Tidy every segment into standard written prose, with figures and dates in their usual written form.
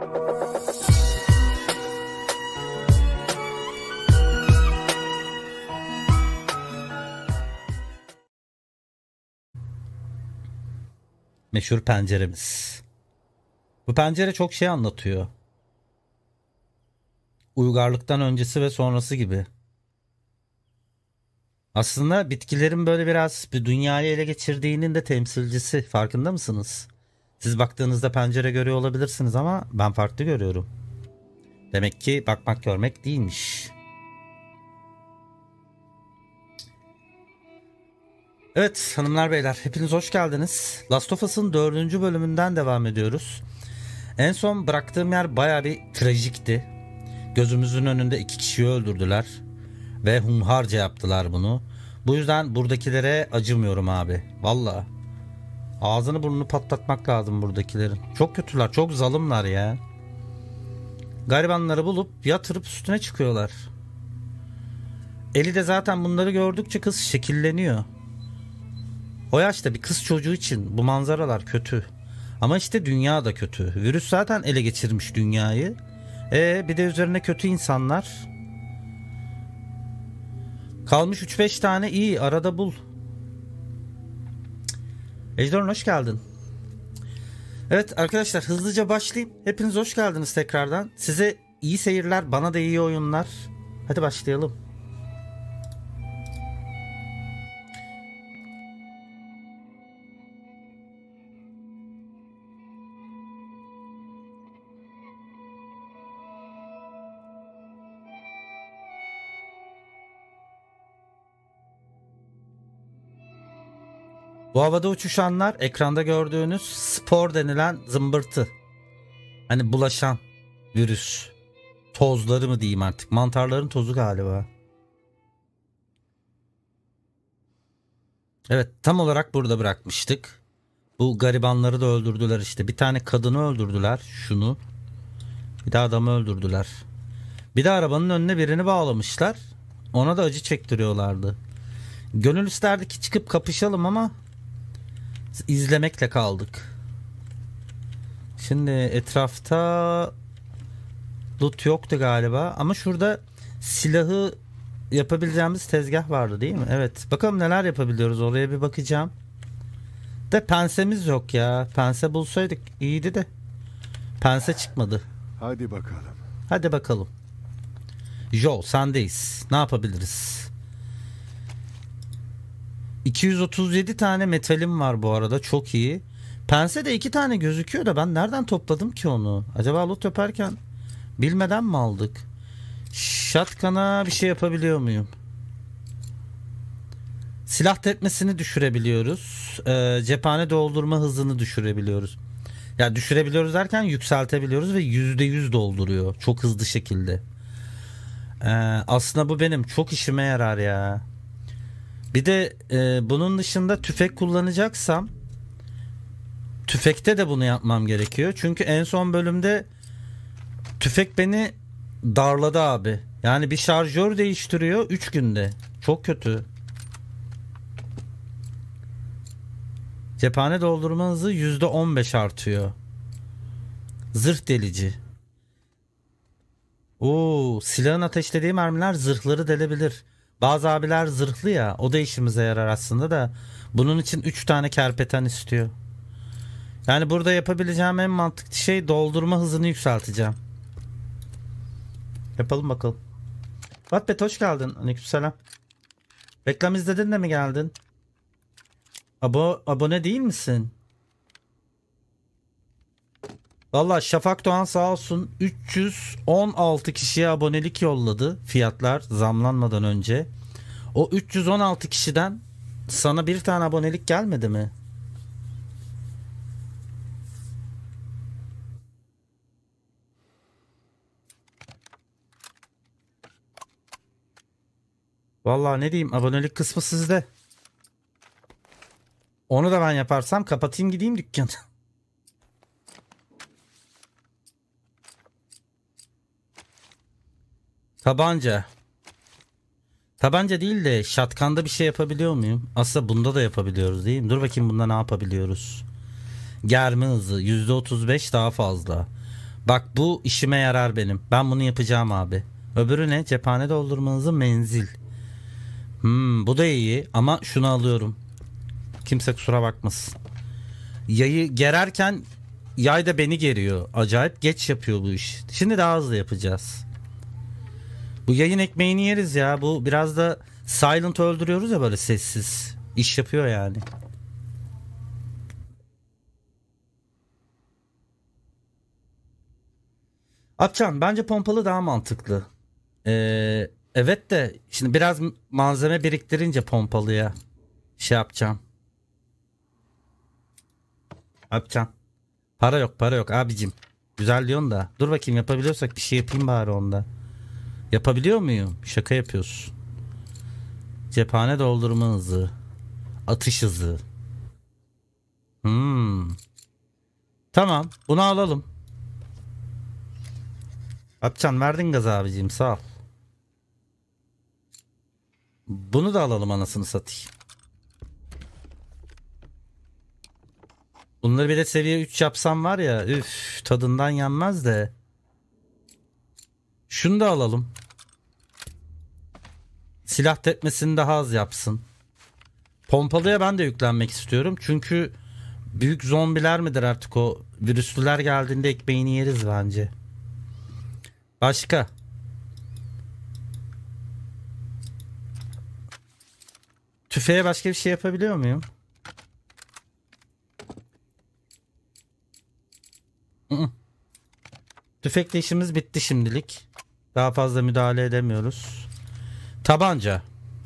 Meşhur penceremiz. Bu pencere çok şey anlatıyor. Uygarlıktan öncesi ve sonrası gibi. Aslında bitkilerin böyle biraz bir dünyayı ele geçirdiğinin de temsilcisi. Farkında mısınız? Siz baktığınızda pencere görüyor olabilirsiniz ama ben farklı görüyorum. Demek ki bakmak görmek değilmiş. Evet hanımlar beyler, hepiniz hoş geldiniz. Last of Us'ın 4. bölümünden devam ediyoruz. En son bıraktığım yer baya bir trajikti. Gözümüzün önünde 2 kişiyi öldürdüler. Ve hunharca yaptılar bunu. Bu yüzden buradakilere acımıyorum abi. Valla. Ağzını burnunu patlatmak lazım buradakilerin. Çok kötüler, çok zalimler ya. Garibanları bulup yatırıp üstüne çıkıyorlar. Eli de zaten bunları gördükçe kız şekilleniyor. O yaşta bir kız çocuğu için bu manzaralar kötü. Ama işte dünya da kötü. Virüs zaten ele geçirmiş dünyayı. Bir de üzerine kötü insanlar. Kalmış 3-5 tane iyi, arada bul. Ejderhan hoş geldin. Evet arkadaşlar, hızlıca başlayayım. Hepiniz hoş geldiniz tekrardan. Size iyi seyirler, bana da iyi oyunlar. Hadi başlayalım. Bu havada uçuşanlar ekranda gördüğünüz spor denilen zımbırtı. Hani bulaşan virüs. Tozları mı diyeyim artık. Mantarların tozu galiba. Evet, tam olarak burada bırakmıştık. Bu garibanları da öldürdüler işte. Bir tane kadını öldürdüler. Şunu. Bir de adamı öldürdüler. Bir de arabanın önüne birini bağlamışlar. Ona da acı çektiriyorlardı. Gönül isterdi ki çıkıp kapışalım ama izlemekle kaldık. Şimdi etrafta loot yoktu galiba ama şurada silahı yapabileceğimiz tezgah vardı değil mi? Evet. Bakalım neler yapabiliyoruz, oraya bir bakacağım. De pensemiz yok ya. Pense bulsaydık iyiydi de. Pense çıkmadı. Hadi bakalım. Hadi bakalım. Joel sendeyiz. Ne yapabiliriz? 237 tane metalim var bu arada, çok iyi. Pense de 2 tane gözüküyor da ben nereden topladım ki onu? Acaba loot yaparken bilmeden mi aldık? Shotgun'a bir şey yapabiliyor muyum? Silah tepmesini düşürebiliyoruz. Cephane doldurma hızını düşürebiliyoruz. Ya düşürebiliyoruz derken yükseltebiliyoruz ve %100 dolduruyor. Çok hızlı şekilde. Aslında bu benim çok işime yarar ya. Bir de bunun dışında tüfek kullanacaksam tüfekte de bunu yapmam gerekiyor. Çünkü en son bölümde tüfek beni darladı abi. Yani bir şarjör değiştiriyor 3 günde. Çok kötü. Cephane doldurma hızı %15 artıyor. Zırh delici. Silahın ateşlediği mermiler zırhları delebilir. Bazı abiler zırhlı ya, o da işimize yarar aslında da bunun için 3 tane kerpeten istiyor. Yani burada yapabileceğim en mantıklı şey doldurma hızını yükselteceğim. Yapalım bakalım. Wattpad hoş geldin. Aleykümselam. Reklam izledin de mi geldin? Abone değil misin? Vallahi Şafak Doğan sağ olsun 316 kişiye abonelik yolladı. Fiyatlar zamlanmadan önce. O 316 kişiden sana bir tane abonelik gelmedi mi? Vallahi ne diyeyim, abonelik kısmı sizde. Onu da ben yaparsam kapatayım gideyim dükkanı. Tabanca. Tabanca değil de shotgun'da bir şey yapabiliyor muyum? Aslında bunda da yapabiliyoruz değil mi? Dur bakayım bunda ne yapabiliyoruz. Germe hızı %35 daha fazla. Bak bu işime yarar benim. Ben bunu yapacağım abi. Öbürü ne? Cephane doldurmanızın menzil. Bu da iyi ama şunu alıyorum. Kimse kusura bakmasın. Yayı gererken yay da beni geriyor. Acayip geç yapıyor bu iş. Şimdi daha hızlı yapacağız. Bu yayın ekmeğini yeriz ya. Bu biraz da silent öldürüyoruz ya, böyle sessiz. İş yapıyor yani. Apcan bence pompalı daha mantıklı. Evet de şimdi biraz malzeme biriktirince pompalıya şey yapacağım. Apcan. Para yok, para yok abicim. Güzel diyorsun da. Dur bakayım, yapabiliyorsak bir şey yapayım bari onda. Yapabiliyor muyum? Şaka yapıyorsun. Cephane doldurma hızı. Atış hızı. Hmm. Tamam, bunu alalım. Apcan verdin gaz abicim, sağ ol. Bunu da alalım anasını satayım. Bunları bir de seviye 3 yapsam var ya, üf, tadından yenmez de. Şunu da alalım. Silah tepmesini daha az yapsın. Pompalıya ben de yüklenmek istiyorum. Çünkü büyük zombiler midir artık, o virüslüler geldiğinde ekmeğini yeriz bence. Başka? Tüfeğe başka bir şey yapabiliyor muyum? Hı-hı. Tüfekle işimiz bitti şimdilik. Daha fazla müdahale edemiyoruz. Tabanca.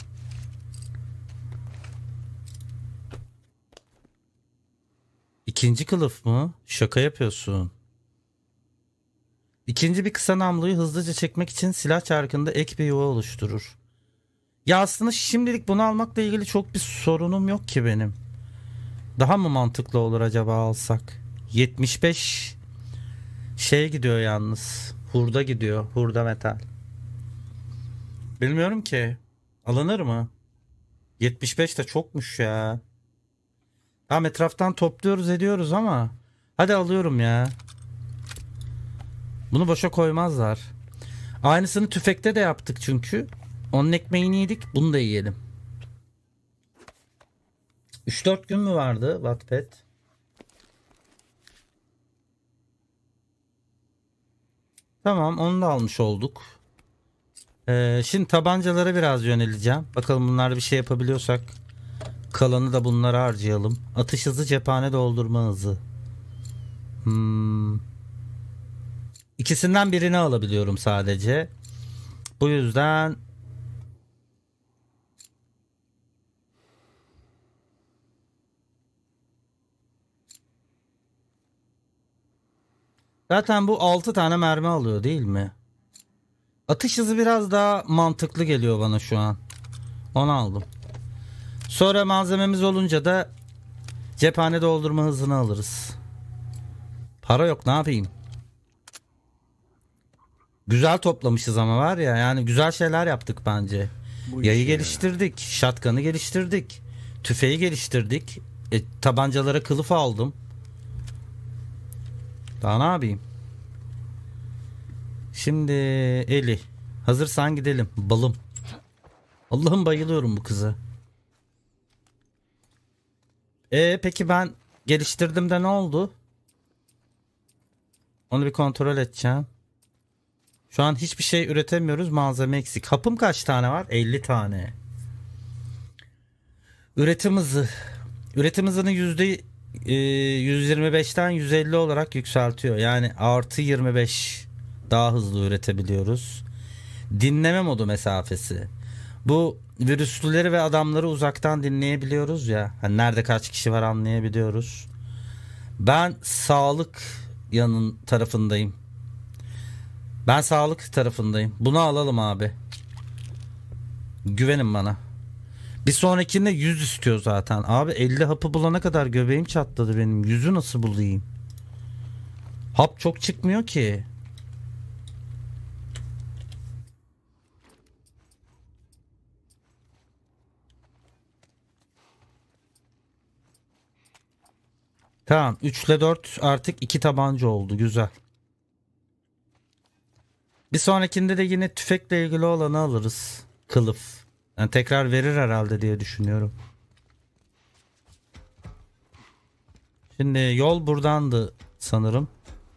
İkinci kılıf mı? Şaka yapıyorsun. İkinci bir kısa namluyu hızlıca çekmek için silah çarkında ek bir yuva oluşturur. Ya aslında şimdilik bunu almakla ilgili çok bir sorunum yok ki benim. Daha mı mantıklı olur acaba alsak? 75 şey gidiyor yalnız. Hurda gidiyor. Hurda metal. Bilmiyorum ki. Alınır mı? 75 de çokmuş ya. Tamam, etraftan topluyoruz ediyoruz ama. Hadi alıyorum ya. Bunu boşa koymazlar. Aynısını tüfekte de yaptık çünkü. Onun ekmeğini yedik. Bunu da yiyelim. 3-4 gün mü vardı Wattpad? Tamam, onu da almış olduk. Şimdi tabancalara biraz yöneleceğim. Bakalım bunlar bir şey yapabiliyorsak. Kalanı da bunlara harcayalım. Atış hızı, cephane doldurma hızı. İkisinden birini alabiliyorum sadece. Bu yüzden zaten bu 6 tane mermi alıyor değil mi? Atış hızı biraz daha mantıklı geliyor bana şu an. Onu aldım. Sonra malzememiz olunca da cephane doldurma hızını alırız. Para yok, ne yapayım? Güzel toplamışız ama var ya, yani güzel şeyler yaptık bence. Yayı geliştirdik, shotgun'ı geliştirdik, tüfeği geliştirdik. Tabancalara kılıf aldım. Daha ne yapayım? Şimdi Eli, hazırsan gidelim balım. Allah'ım, bayılıyorum bu kıza. Peki ben geliştirdim de ne oldu? Onu bir kontrol edeceğim. Şu an hiçbir şey üretemiyoruz. Malzeme eksik. Hapım kaç tane var? 50 tane. Üretim hızı. Üretim hızını %125'ten 150 olarak yükseltiyor. Yani artı 25 daha hızlı üretebiliyoruz. Dinleme modu mesafesi. Bu virüslüleri ve adamları uzaktan dinleyebiliyoruz ya. Hani nerede kaç kişi var anlayabiliyoruz. Ben sağlık yanın tarafındayım. Ben sağlık tarafındayım. Bunu alalım abi. Güvenin bana. Bir sonrakinde 100 istiyor zaten. Abi 50 hapı bulana kadar göbeğim çatladı benim. 100'ü nasıl bulayım? Hap çok çıkmıyor ki. Tamam, 3 ile 4 artık 2 tabanca oldu. Güzel. Bir sonrakinde de yine tüfekle ilgili olanı alırız. Kılıf. Yani tekrar verir herhalde diye düşünüyorum. Şimdi yol buradandı sanırım.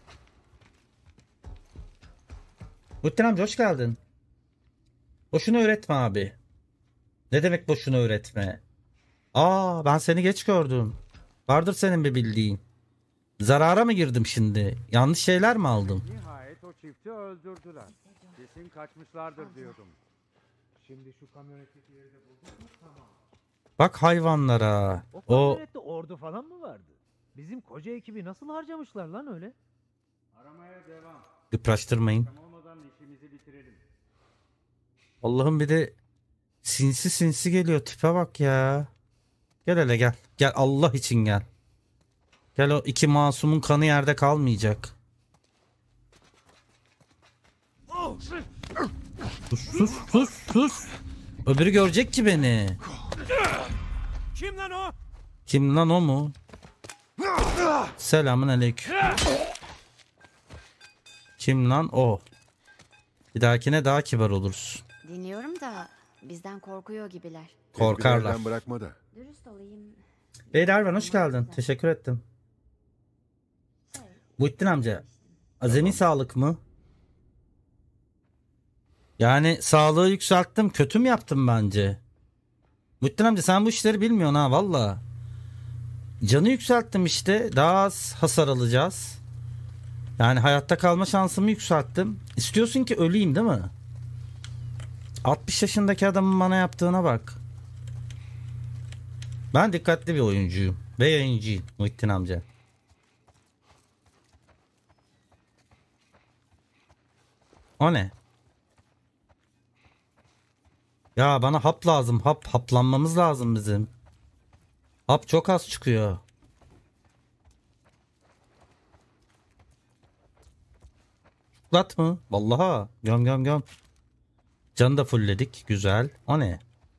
Muhittin amca hoş geldin. Boşuna öğretme abi. Ne demek boşuna öğretme? Aa, ben seni geç gördüm. Vardır senin bir bildiğin. Zarara mı girdim şimdi? Yanlış şeyler mi aldım? Nihayet o çifti öldürdüler. Kesin kaçmışlardır diyordum. Şimdi şu kamyonetteki yeri de bulduk mu? Tamam. Bak hayvanlara. O O kamyonette ordu falan mı vardı? Bizim koca ekibi nasıl harcamışlar lan öyle? Aramaya devam. yıpraştırmayın. Tam olmadan işimizi bitirelim. Allah'ım bir de sinsi sinsi geliyor. Tipe bak ya. Gel hele gel. Gel Allah için gel. Gel, o iki masumun kanı yerde kalmayacak. Sus. Öbürü görecek ki beni. Kim lan o? Kim lan o mu? Selamun aleyküm. Kim lan o? Bir dahakine daha kibar oluruz. Dinliyorum da bizden korkuyor gibiler. Korkarlar. Tedbirlerden bırakma da. Dürüst olayım. Beyler hoş geldin. Teşekkür ettim. Muhittin amca. Azami sağlık mı? Yani sağlığı yükselttim. Kötü mü yaptım bence? Muhittin amca sen bu işleri bilmiyorsun ha valla. Canı yükselttim işte. Daha az hasar alacağız. Yani hayatta kalma şansımı yükselttim. İstiyorsun ki öleyim değil mi? 60 yaşındaki adamın bana yaptığına bak. Ben dikkatli bir oyuncuyum. Ve yayıncıyım Muhittin amca. O ne? Ya bana hap lazım. Haplanmamız lazım bizim. Hap çok az çıkıyor. Çiklat mı? Vallaha. Göm. Canı da fullledik. Güzel. O ne?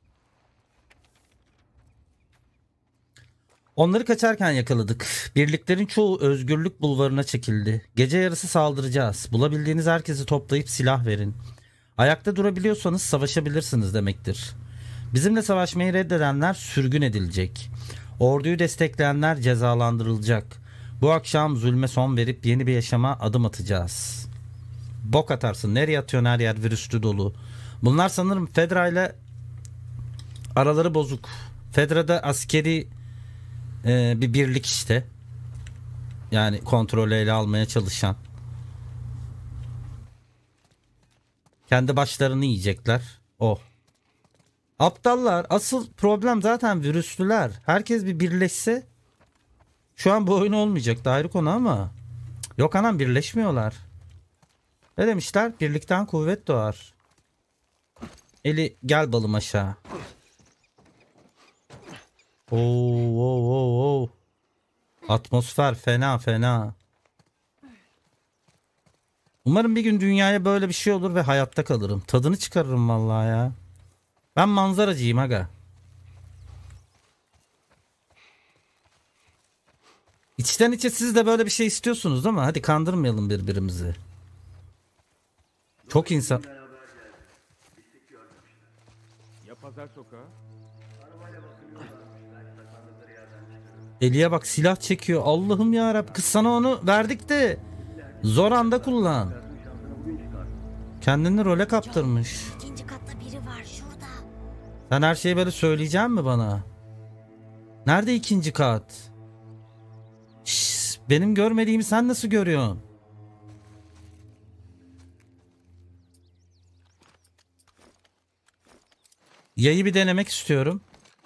Onları kaçarken yakaladık. Birliklerin çoğu özgürlük bulvarına çekildi. Gece yarısı saldıracağız. Bulabildiğiniz herkesi toplayıp silah verin. Ayakta durabiliyorsanız savaşabilirsiniz demektir. Bizimle savaşmayı reddedenler sürgün edilecek. Orduyu destekleyenler cezalandırılacak. Bu akşam zulme son verip yeni bir yaşama adım atacağız. Bok atarsın. Nereye atıyorsun, her yer virüslü dolu. Bunlar sanırım Fedra ile araları bozuk. Fedra'da askeri bir birlik işte. Yani kontrolü ele almaya çalışan. Kendi başlarını yiyecekler. Oh. Aptallar. Asıl problem zaten virüslüler. Herkes bir birleşse şu an bu oyun olmayacak. Ayrı konu ama. Yok anam, birleşmiyorlar. Ne demişler? Birlikten kuvvet doğar. Eli gel balım aşağı. Oo. Atmosfer fena. Umarım bir gün dünyaya böyle bir şey olur ve hayatta kalırım. Tadını çıkarırım vallahi ya. Ben manzaracıyım aga. İçten içe siz de böyle bir şey istiyorsunuz değil mi? Hadi kandırmayalım birbirimizi. Çok insan... Ya pazar sokağı? Eliye bak, silah çekiyor. Allah'ım yarabbim. Kız sana onu verdik de zor anda kullan. Kendini role kaptırmış. İkinci katta biri var şurada. Sen her şeyi böyle söyleyecek mi bana? Nerede ikinci kat? Şşş, benim görmediğimi sen nasıl görüyorsun? Yayı bir denemek istiyorum.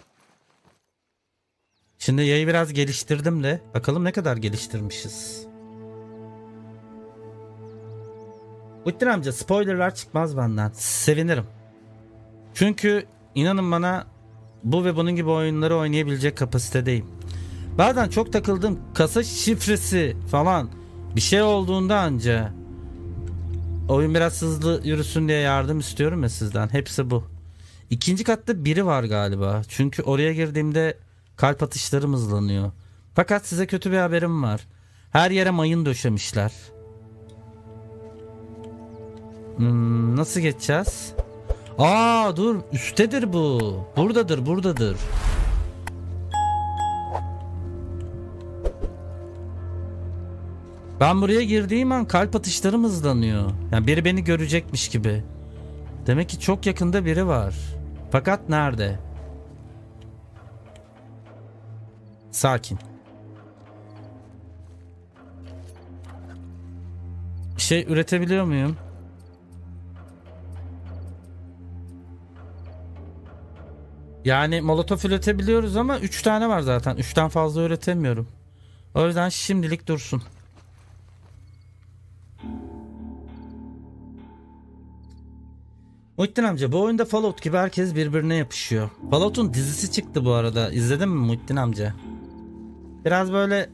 Şimdi yayı biraz geliştirdim de. Bakalım ne kadar geliştirmişiz. Muhittin amca, spoilerlar çıkmaz benden. Sevinirim. Çünkü inanın bana bu ve bunun gibi oyunları oynayabilecek kapasitedeyim. Bazen çok takıldığım kasa şifresi falan bir şey olduğunda anca oyun biraz hızlı yürüsün diye yardım istiyorum ya sizden. Hepsi bu. İkinci katta biri var galiba. Çünkü oraya girdiğimde kalp atışlarım hızlanıyor. Fakat size kötü bir haberim var. Her yere mayın döşemişler. Nasıl geçeceğiz? Aa dur, üsttedir bu. Buradadır. Ben buraya girdiğim an kalp atışlarım hızlanıyor. Yani biri beni görecekmiş gibi. Demek ki çok yakında biri var. Fakat nerede? Sakin. Bir şey üretebiliyor muyum? Yani molotof üretebiliyoruz ama 3 tane var zaten. 3'ten fazla üretemiyorum. O yüzden şimdilik dursun. Muhittin amca, bu oyunda Fallout gibi herkes birbirine yapışıyor. Fallout'un dizisi çıktı bu arada. İzledin mi Muhittin amca? Biraz böyle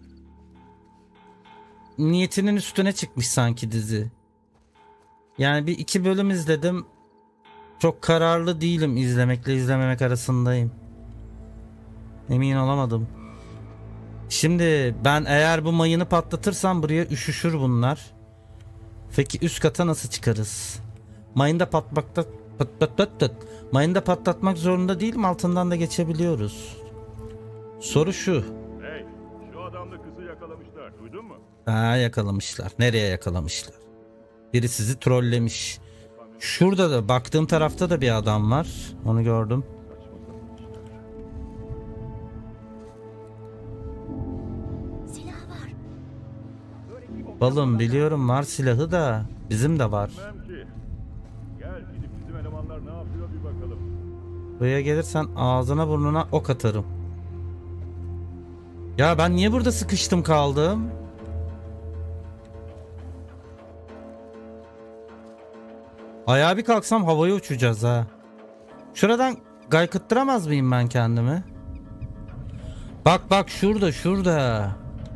niyetinin üstüne çıkmış sanki dizi. Yani bir 2 bölüm izledim. Çok kararlı değilim, izlemekle izlememek arasındayım. Emin olamadım. Şimdi ben eğer bu mayını patlatırsam buraya üşüşür bunlar. Peki üst kata nasıl çıkarız? Mayını da mayını da patlatmak zorunda değilim, altından da geçebiliyoruz. Soru şu. Hey, şu adamla kızı yakalamışlar. Duydun mu? Ha, yakalamışlar. Nereye yakalamışlar? Biri sizi trollemiş. Şurada da, baktığım tarafta da bir adam var. Onu gördüm. Silah var. Balım biliyorum, var silahı da. Bizim de var. Bilmem ki. Gel gidip bizim elemanlar ne yapıyor bir bakalım. Buraya gelirsen ağzına burnuna ok atarım. Ya ben niye burada sıkıştım kaldım? Ayağa bir kalksam havaya uçacağız ha. Şuradan gaykıttıramaz mıyım ben kendimi? Bak şurada.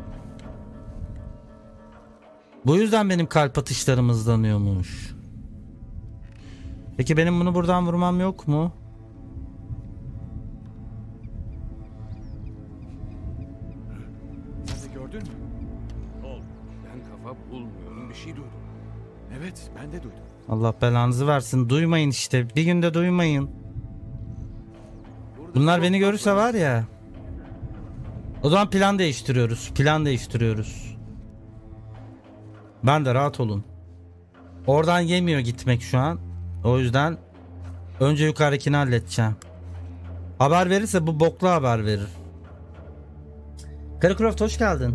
Bu yüzden benim kalp atışlarım hızlanıyormuş. Peki benim bunu buradan vurmam yok mu? Sen de gördün mü? Ol. Ben kafa bulmuyorum, bir şey duydum. Evet, ben de duydum. Allah belanızı versin. Duymayın işte. Bir günde duymayın. Bunlar beni görürse var ya. O zaman plan değiştiriyoruz. Ben de rahat olun. Oradan yemiyor gitmek şu an. O yüzden önce yukarıdakini halledeceğim. Haber verirse bu boklu haber verir. Karakrofт hoş geldin.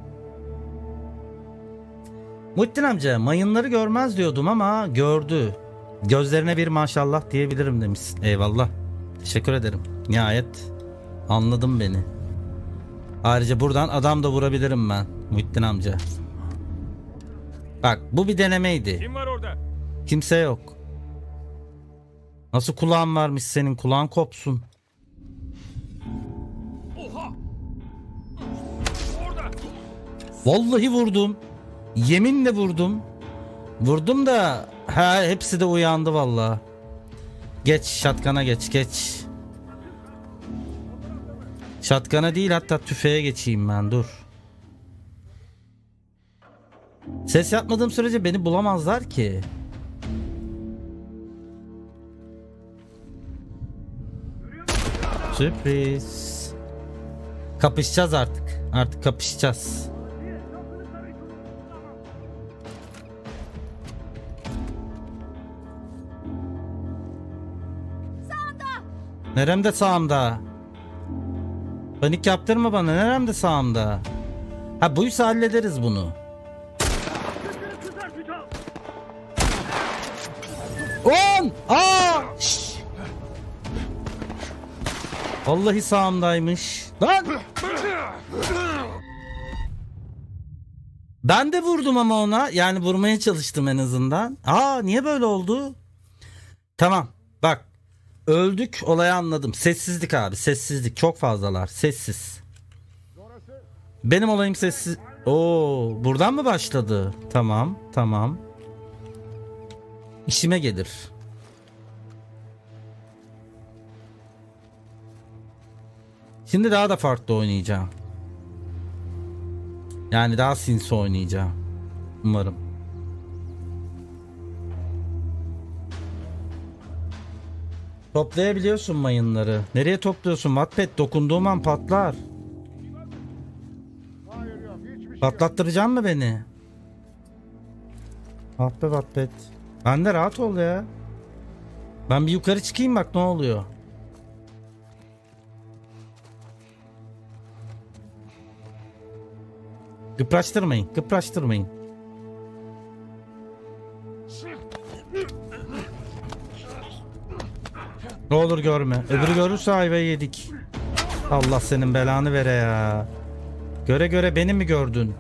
Muhittin amca, mayınları görmez diyordum ama gördü. Gözlerine bir maşallah diyebilirim demişsin. Eyvallah. Teşekkür ederim. Nihayet anladın beni. Ayrıca buradan adam da vurabilirim ben Muhittin amca. Bak, bu bir denemeydi. Kim var orada? Kimse yok. Nasıl kulağın varmış senin, kulağın kopsun. Oha! Orada! Vallahi vurdum. Yeminle vurdum. Vurdum da hepsi de uyandı vallahi. Geç şatkana, geç. Şatkana değil, hatta tüfeğe geçeyim ben, dur. Ses yapmadığım sürece beni bulamazlar ki. Sürpriz. Kapışacağız artık. Artık kapışacağız. Neremde sağımda? Panik yaptırma bana. Neremde sağımda? Ha, buysa hallederiz bunu. On! Aa! Şşş! Vallahi sağımdaymış. Lan! Ben de vurdum ama ona. Yani vurmaya çalıştım en azından. Aa, niye böyle oldu? Tamam. Bak. Öldük, olayı anladım. Sessizlik abi, sessizlik. Çok fazlalar. Sessiz. Benim olayım sessiz. Oo, buradan mı başladı? Tamam. İşime gelir. Şimdi daha da farklı oynayacağım. Yani daha sinsi oynayacağım. Umarım. Toplayabiliyorsun mayınları. Nereye topluyorsun Wattpad? Dokunduğum an patlar. Hayır yok hiçbir şey yok. Patlattıracak mı beni? Ah be Wattpad. Ben de rahat ol ya. Ben bir yukarı çıkayım bak ne oluyor. Kıpraştırmayın, kıpraştırmayın. Ne olur görme. Öbürü görürse ayvayı yedik. Allah senin belanı vere ya. Göre göre beni mi gördün?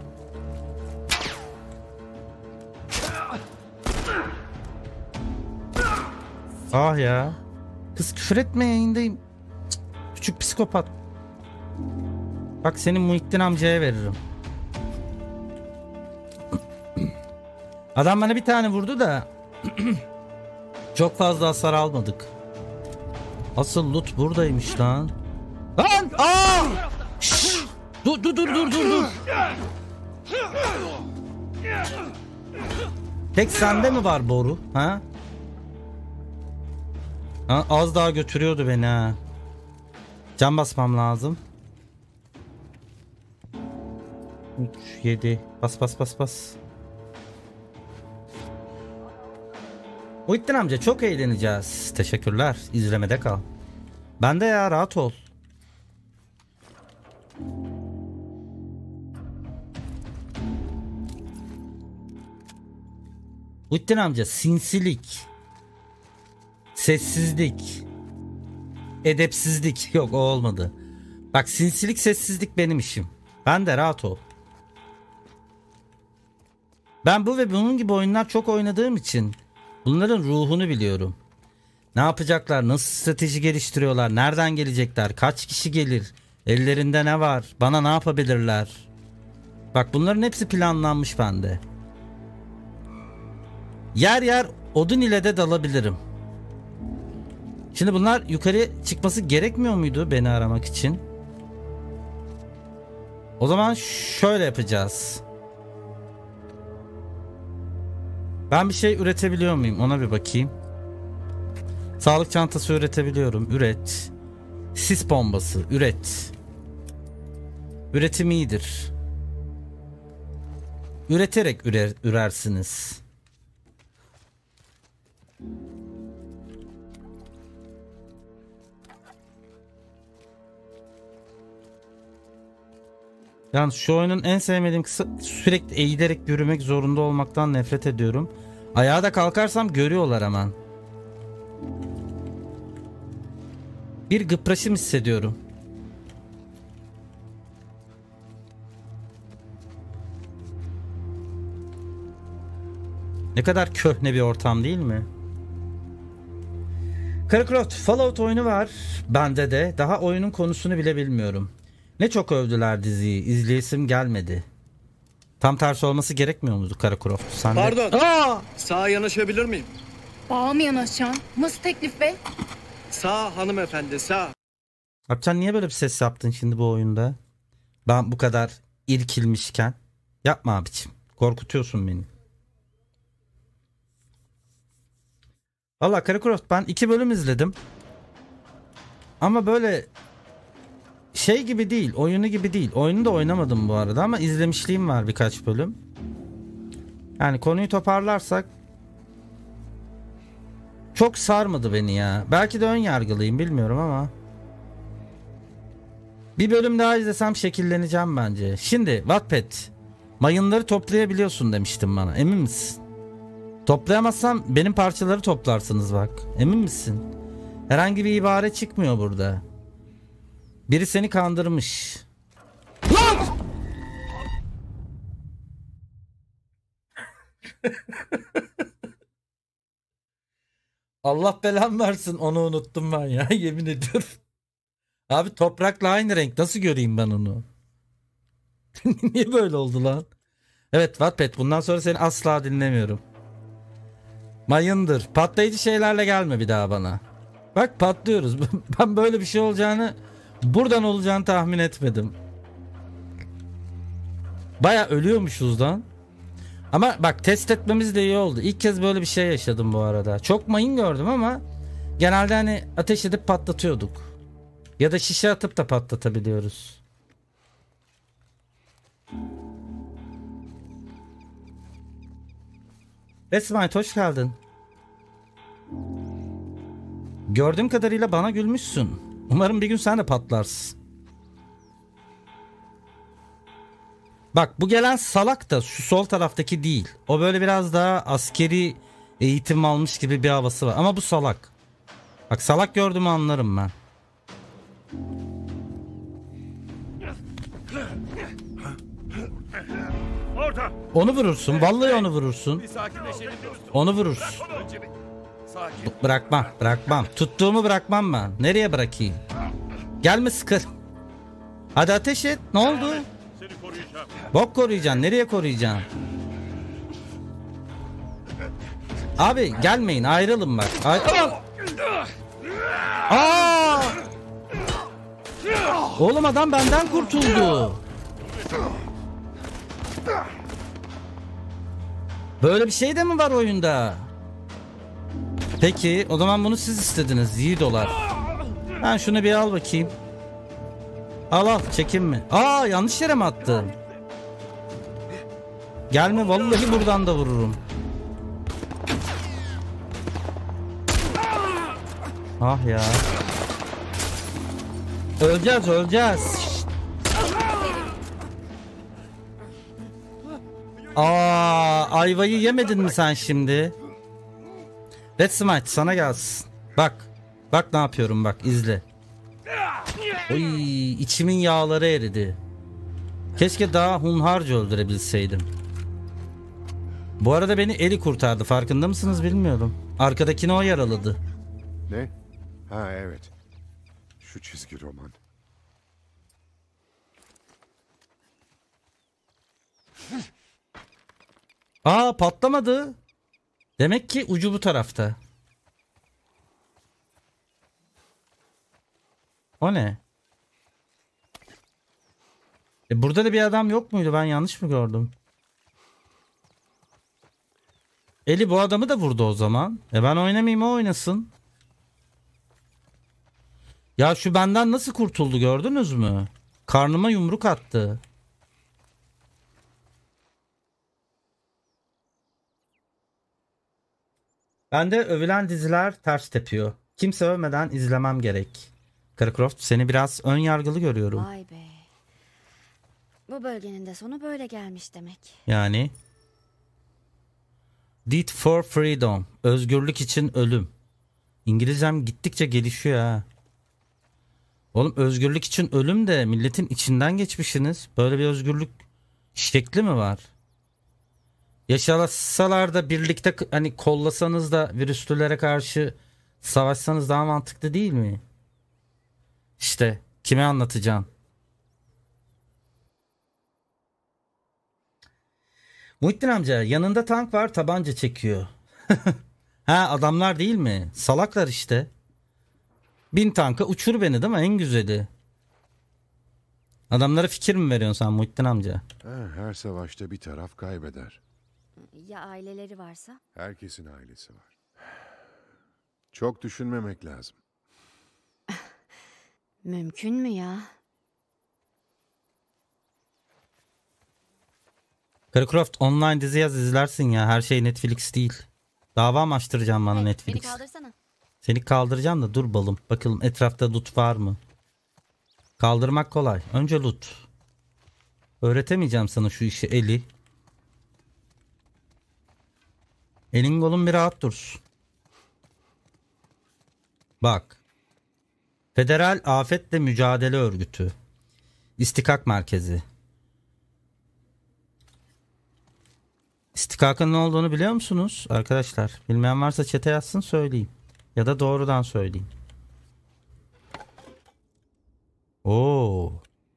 Ah ya. Kız küfür etme yayındayım. Cık, küçük psikopat. Bak senin Muhittin amcaya veririm. Adam bana bir tane vurdu da çok fazla hasar almadık. Asıl loot buradaymış lan. Lan! Aa! Şşş! Dur. Tek sende mi var boru? Ha? Ha, az daha götürüyordu beni ha. Can basmam lazım. 3 7 bas. Muhittin amca çok eğleneceğiz. Teşekkürler. İzlemede kal. Ben de ya rahat ol. Muhittin amca sinsilik, sessizlik, edepsizlik yok o olmadı. Bak sinsilik sessizlik benim işim. Ben de rahat ol. Ben bu ve bunun gibi oyunlar çok oynadığım için bunların ruhunu biliyorum. Ne yapacaklar, nasıl strateji geliştiriyorlar, nereden gelecekler, kaç kişi gelir, ellerinde ne var, bana ne yapabilirler. Bak bunların hepsi planlanmış bende. Yer yer odun ile de dalabilirim. Şimdi bunlar yukarı çıkması gerekmiyor muydu beni aramak için? O zaman şöyle yapacağız. Ben bir şey üretebiliyor muyum? Ona bir bakayım. Sağlık çantası üretebiliyorum. Üret. Sis bombası. Üret. Üretim iyidir. Üreterek ürersiniz. Yani şu oyunun en sevmediğim kısmı sürekli eğilerek yürümek zorunda olmaktan nefret ediyorum. Ayağa da kalkarsam görüyorlar hemen. Bir gıpraşım hissediyorum. Ne kadar köhne bir ortam değil mi? Karakroft Fallout oyunu var. Bende de. Daha oyunun konusunu bile bilmiyorum. Ne çok övdüler diziyi. İzleyesim gelmedi. Tam tersi olması gerekmiyor muydu Karakroft? Sen Pardon. Aa! Sağa yanaşabilir miyim? Bağa mı yanaşacaksın? Nasıl teklif be? Sağ hanımefendi sağ. Apcan niye böyle bir ses yaptın şimdi bu oyunda? Ben bu kadar irkilmişken. Yapma abiciğim. Korkutuyorsun beni. Valla Karakroft ben 2 bölüm izledim. Ama böyle şey gibi değil. Oyunu gibi değil. Oyunu da oynamadım bu arada ama izlemişliğim var birkaç bölüm. Yani konuyu toparlarsak çok sarmadı beni ya. Belki de ön yargılıyım bilmiyorum ama. Bir bölüm daha izlesem şekilleneceğim bence. Şimdi Wattpad mayınları toplayabiliyorsun demiştin bana. Emin misin? Toplayamazsam benim parçaları toplarsınız bak. Emin misin? Herhangi bir ibare çıkmıyor burada. Biri seni kandırmış. Lan! Allah belamı versin onu unuttum ben ya yemin ediyorum. Abi toprakla aynı renk nasıl göreyim ben onu? Niye böyle oldu lan? Evet Wattpad bundan sonra seni asla dinlemiyorum. Mayındır. Patlayıcı şeylerle gelme bir daha bana. Bak patlıyoruz. Ben böyle bir şey olacağını buradan olacağını tahmin etmedim. Baya ölüyormuşuz lan. Ama bak test etmemiz de iyi oldu. İlk kez böyle bir şey yaşadım bu arada. Çok mayın gördüm ama Genelde hani ateş edip patlatıyorduk. Ya da şişe atıp da patlatabiliyoruz. Esmait hoş geldin. Gördüğüm kadarıyla bana gülmüşsün. Umarım bir gün sen de patlarsın. Bak bu gelen salak da şu sol taraftaki değil. O böyle biraz daha askeri eğitim almış gibi bir havası var. Ama bu salak. Bak salak gördüğümü anlarım ben. Orada. Onu vurursun. Vallahi onu vurursun. Onu vurursun. Bırakmam. Tuttuğumu bırakmam ben. Nereye bırakayım? Gelme sıkır. Hadi ateş et. Ne oldu? Seni koruyacağım. Bok koruyacaksın. Nereye koruyacaksın? Abi gelmeyin. Ayrılın bak. Aa! Oğlum adam benden kurtuldu. Böyle bir şey de mi var oyunda? Peki o zaman bunu siz istediniz. $7. Ben şunu bir al bakayım. Al çekinme. Aa yanlış yere mi attın? Gelme vallahi buradan da vururum. Ah ya. Öleceğiz. Şşt. Ayvayı yemedin mi sen şimdi? Red Smite sana gelsin. Bak ne yapıyorum bak izle. Oy içimin yağları eridi. Keşke daha hunharca öldürebilseydim. Bu arada beni Eli kurtardı, farkında mısınız bilmiyorum. Arkadakini o yaraladı. Ne? Ha evet. Şu çizgi roman. Patlamadı. Demek ki ucu bu tarafta. O ne? Burada da bir adam yok muydu? Ben yanlış mı gördüm? Eli bu adamı da vurdu o zaman. Ben oynamayayım, o oynasın. Ya şu benden nasıl kurtuldu gördünüz mü? Karnıma yumruk attı. Bende övülen diziler ters tepiyor. Kimse övmeden izlemem gerek. Carcroft seni biraz ön yargılı görüyorum. Vay be. Bu bölgenin de sonu böyle gelmiş demek. Yani. Deed for freedom. Özgürlük için ölüm. İngilizcem gittikçe gelişiyor ha. Oğlum özgürlük için ölüm de milletin içinden geçmişsiniz. Böyle bir özgürlük şekli mi var? Yaşasalar da birlikte hani kollasanız da virüslülere karşı savaşsanız daha mantıklı değil mi? İşte kime anlatacağım? Muhittin amca yanında tank var, tabanca çekiyor. Ha adamlar değil mi? Salaklar işte. 1000 tanka uçur beni değil mi? En güzeli. Adamlara fikir mi veriyorsun sen Muhittin amca? Her savaşta bir taraf kaybeder. Ya aileleri varsa? Herkesin ailesi var. Çok düşünmemek lazım. Mümkün mü ya? Carcroft online dizi yaz izlersin ya. Her şey Netflix değil. Dava mı açtıracağım bana Netflix? Beni kaldırsana. Seni kaldıracağım da dur balım. Bakalım etrafta loot var mı? Kaldırmak kolay. Önce loot. Öğretemeyeceğim sana şu işi Eli. Elin kolun bir rahat dursun. Bak. Federal Afetle Mücadele Örgütü. İstikak Merkezi. İstikakın ne olduğunu biliyor musunuz arkadaşlar? Bilmeyen varsa chat'e yazsın söyleyeyim. Ya da doğrudan söyleyeyim. Oo.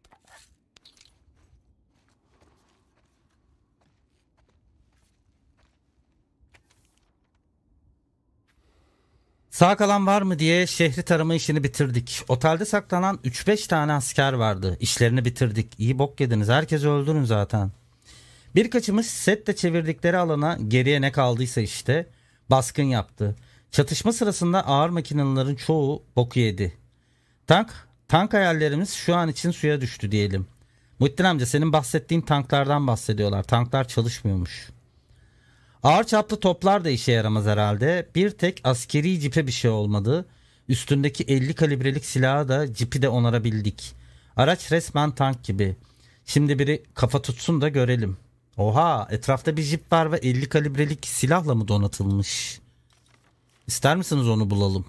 Sağ kalan var mı diye şehri tarama işini bitirdik. Otelde saklanan 3-5 tane asker vardı. İşlerini bitirdik. İyi bok yediniz. Herkesi öldürün zaten. Birkaçımız sette çevirdikleri alana geriye ne kaldıysa işte baskın yaptı. Çatışma sırasında ağır makinelerin çoğu boku yedi. Tank hayallerimiz şu an için suya düştü diyelim. Muhittin amca, senin bahsettiğin tanklardan bahsediyorlar. Tanklar çalışmıyormuş. Ağır çaplı toplar da işe yaramaz herhalde. Bir tek askeri cipe bir şey olmadı. Üstündeki 50 kalibrelik silahı da cipi de onarabildik. Araç resmen tank gibi. Şimdi biri kafa tutsun da görelim. Oha, etrafta bir jip var ve 50 kalibrelik silahla mı donatılmış? İster misiniz onu bulalım?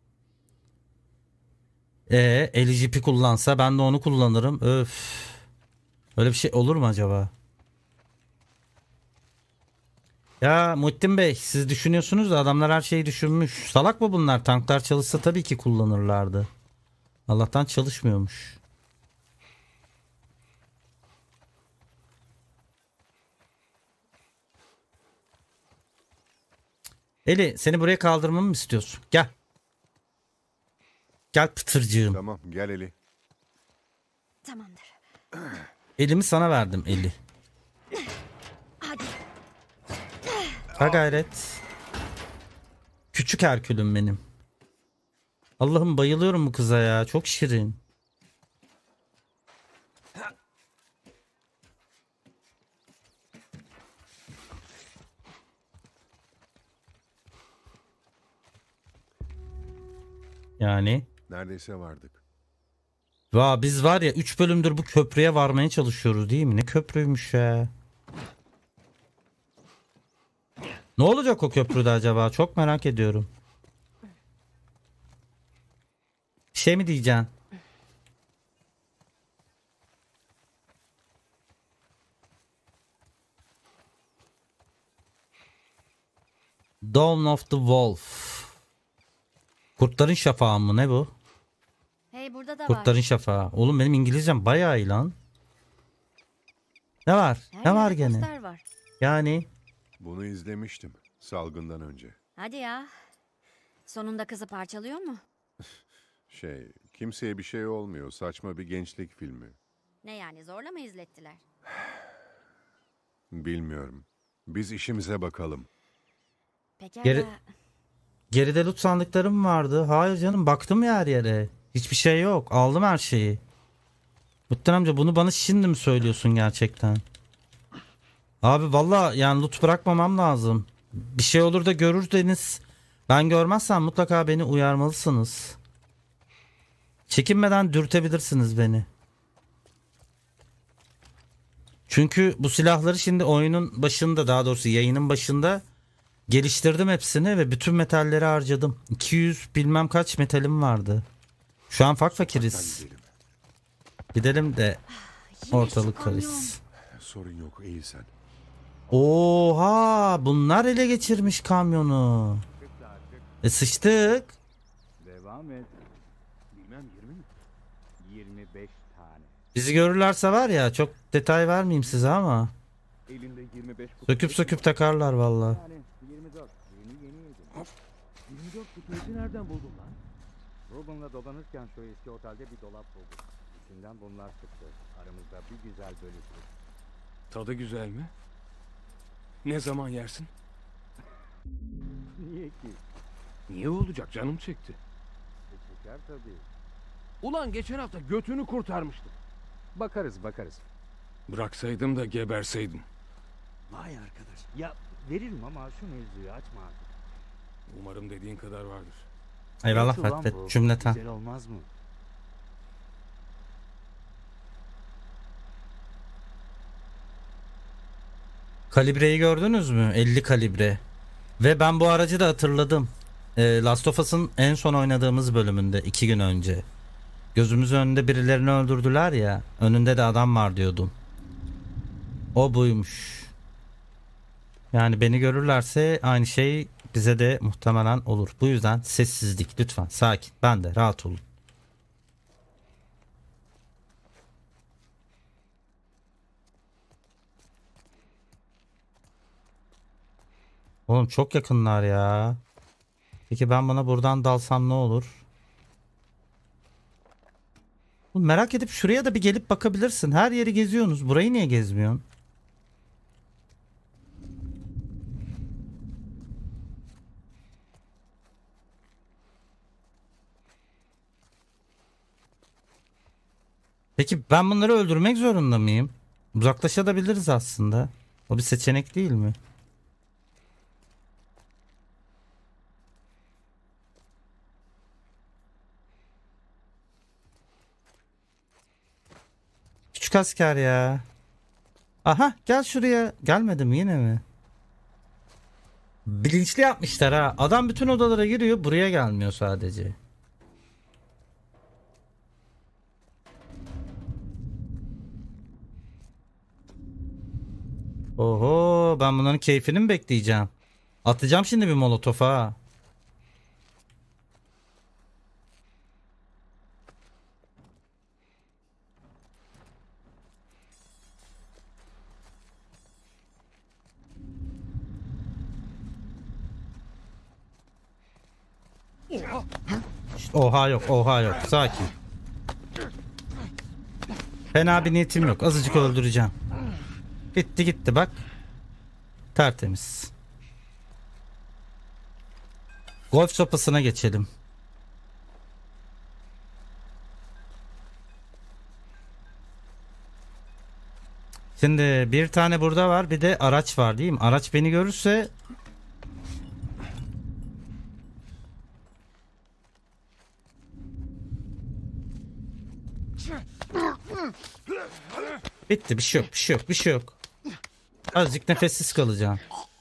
Eli jipi kullansa ben de onu kullanırım. Öf. Öyle bir şey olur mu acaba? Ya Muhittin Bey, siz düşünüyorsunuz da adamlar her şeyi düşünmüş. Salak mı bunlar? Tanklar çalışsa tabii ki kullanırlardı. Allah'tan çalışmıyormuş. Eli, seni buraya kaldırmamı mı istiyorsun? Gel. Gel pıtırcığım. Tamam, gel Eli. Tamamdır. Elimi sana verdim Eli. Hadi. Ha gayret. Küçük Herkülüm benim. Allah'ım, bayılıyorum bu kıza ya. Çok şirin. Yani. Neredeyse vardık. Biz var ya 3 bölümdür bu köprüye varmaya çalışıyoruz değil mi? Ne köprüymüş ya. Ne olacak o köprüde acaba? Çok merak ediyorum. Bir şey mi diyeceksin? Dawn of the Wolf. Kurtların Şafağı mı? Ne bu? Hey, burada da Kurtların var. Şafağı. Oğlum benim İngilizcem bayağı iyi lan. Ne var? Her Ne var yerde gene? poster var. Yani Bunu izlemiştim salgından önce. Hadi ya. Sonunda kızı parçalıyor mu? Kimseye bir şey olmuyor. Saçma bir gençlik filmi. Ne yani, zorla mı izlettiler? Bilmiyorum. Biz işimize bakalım. Pekala. geride loot sandıklarım vardı. Hayır canım, baktım ya her yere. Hiçbir şey yok. Aldım her şeyi. Muhittin amca, bunu bana şimdi mi söylüyorsun gerçekten? Abi valla yani loot bırakmamam lazım. Bir şey olur da görürseniz, ben görmezsem mutlaka beni uyarmalısınız. Çekinmeden dürtebilirsiniz beni. Çünkü bu silahları şimdi oyunun başında, daha doğrusu yayının başında geliştirdim hepsini ve bütün metalleri harcadım. 200 bilmem kaç metalim vardı. Şu an fakiriz. Gidelim de ortalık karışsın. Sorun yok, iyi sen. Oha, bunlar ele geçirmiş kamyonu. Sıçtık. Devam et. Bilmem 20 mi? 25 tane. Bizi görürlerse var ya, çok detay vermeyeyim size ama Elinde 25 kutu. söküp takarlar valla. Yani 24. Yeni yedim. 24 kutu eti nereden buldun lan? Ruben'la dolanırken şu eski otelde bir dolap bulduk. İçinden bunlar çıktı. Aramızda bir güzel bölüştü. Tadı güzel mi? Ne zaman yersin? Niye ki? Niye olacak, canım çekti. Çeker tabii. Ulan geçen hafta götünü kurtarmıştım. Bakarız. Bıraksaydım da geberseydim. Vay arkadaş. Ya veririm ama şu mevzuyu açma artık. Umarım dediğin kadar vardır. Eyvallah Nasıl lan Fatmet bu? cümleten. Güzel olmaz mı? Kalibreyi gördünüz mü? 50 kalibre. Ve ben bu aracı da hatırladım. Last of Us'ın en son oynadığımız bölümünde 2 gün önce. Gözümüzün önünde birilerini öldürdüler ya. Önünde de adam var diyordum. O buymuş. Yani beni görürlerse aynı şey bize de muhtemelen olur. Bu yüzden sessizlik lütfen. Sakin. Ben de rahat olun. Oğlum çok yakınlar ya. Peki ben bana buradan dalsam ne olur? Oğlum merak edip şuraya da bir gelip bakabilirsin. Her yeri geziyorsunuz. Burayı niye gezmiyorsun? Peki ben bunları öldürmek zorunda mıyım? Uzaklaşabiliriz aslında. O bir seçenek değil mi? Küçük asker ya. Aha gel şuraya. Gelmedim yine mi? Bilinçli yapmışlar ha. Adam bütün odalara giriyor, buraya gelmiyor sadece. Oho, ben bunların keyfini mi bekleyeceğim? Atacağım şimdi bir molotof ha. Oha yok, oha yok. Sakin. Fena bir niyetim yok. Azıcık öldüreceğim. Gitti gitti bak. Tertemiz. Golf sopasına geçelim. Şimdi bir tane burada var, bir de araç var değil mi? Araç beni görürse bitti, bir şey yok, bir şey yok, bir şey yok. Azıcık nefessiz kalacağım.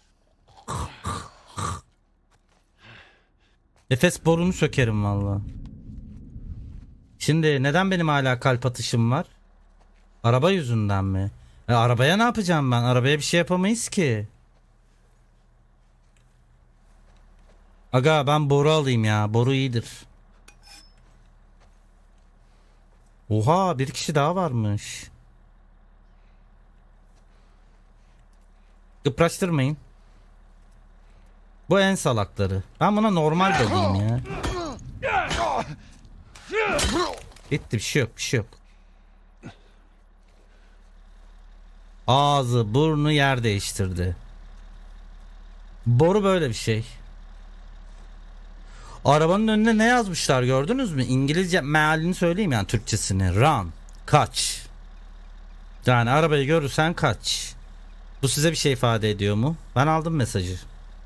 Nefes borunu sökerim valla. Şimdi neden benim hala kalp atışım var? Araba yüzünden mi? Arabaya ne yapacağım ben? Arabaya bir şey yapamayız ki. Aga ben boru alayım ya. Boru iyidir. Oha, bir kişi daha varmış. Kıpraştırmayın. Bu en salakları. Ben buna normal dedim ya. Bitti, bir şey yok, bir şey yok. Ağzı burnu yer değiştirdi. Boru böyle bir şey. Arabanın önüne ne yazmışlar gördünüz mü? İngilizce mealini söyleyeyim, yani Türkçesini. Run, kaç. Yani arabayı görürsen kaç. Bu size bir şey ifade ediyor mu? Ben aldım mesajı.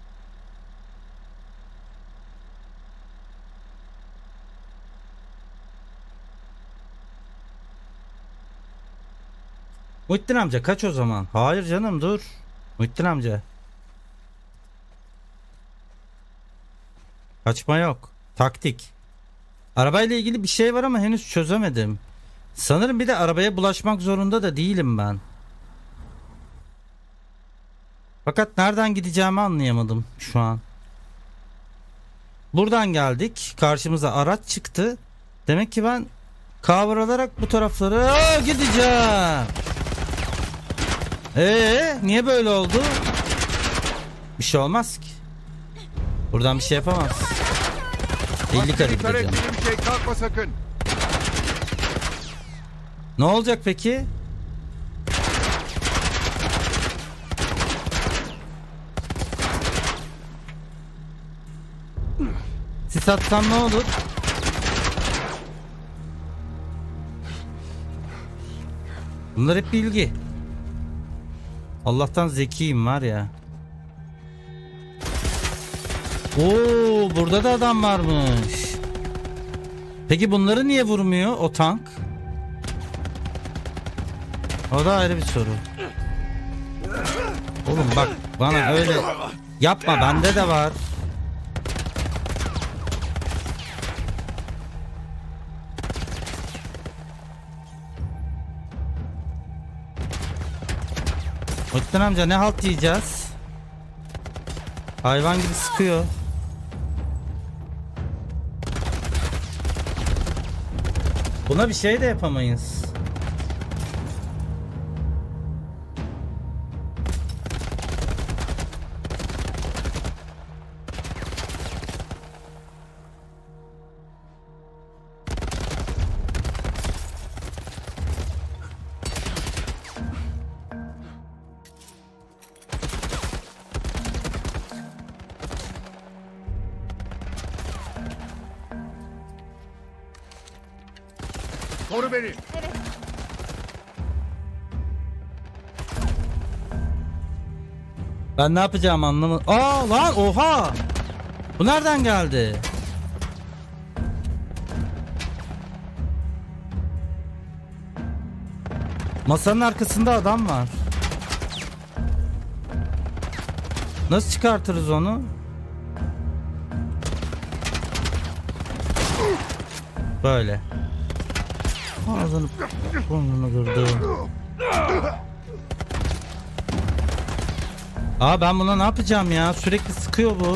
Muhittin amca kaç o zaman? Hayır canım, dur. Muhittin amca. Kaçma yok. Taktik. Arabayla ilgili bir şey var ama henüz çözemedim. Sanırım bir de arabaya bulaşmak zorunda da değilim ben. Fakat nereden gideceğimi anlayamadım şu an. Buradan geldik. Karşımıza araç çıktı. Demek ki ben kavralarak bu taraflara gideceğim. Niye böyle oldu? Bir şey olmaz ki. Buradan bir şey yapamaz. 50 kare gideceğim. Şey, kalkma sakın. Ne olacak peki? Sis atsam ne olur? Bunlar hep bilgi. Allah'tan zekiyim var ya. Oo, burada da adam varmış. Peki bunları niye vurmuyor o tank? O da ayrı bir soru. Oğlum bak bana öyle yapma, bende de var. Muhittin amca ne halt yiyeceğiz? Hayvan gibi sıkıyor. Buna bir şey de yapamayız. Koru beni. Evet. Ben ne yapacağımı anlamadım. Aa lan, oha! Bu nereden geldi? Masanın arkasında adam var. Nasıl çıkartırız onu? Böyle. Ağzını burnunu kırdım. Aa, ben buna ne yapacağım ya? Sürekli sıkıyor bu.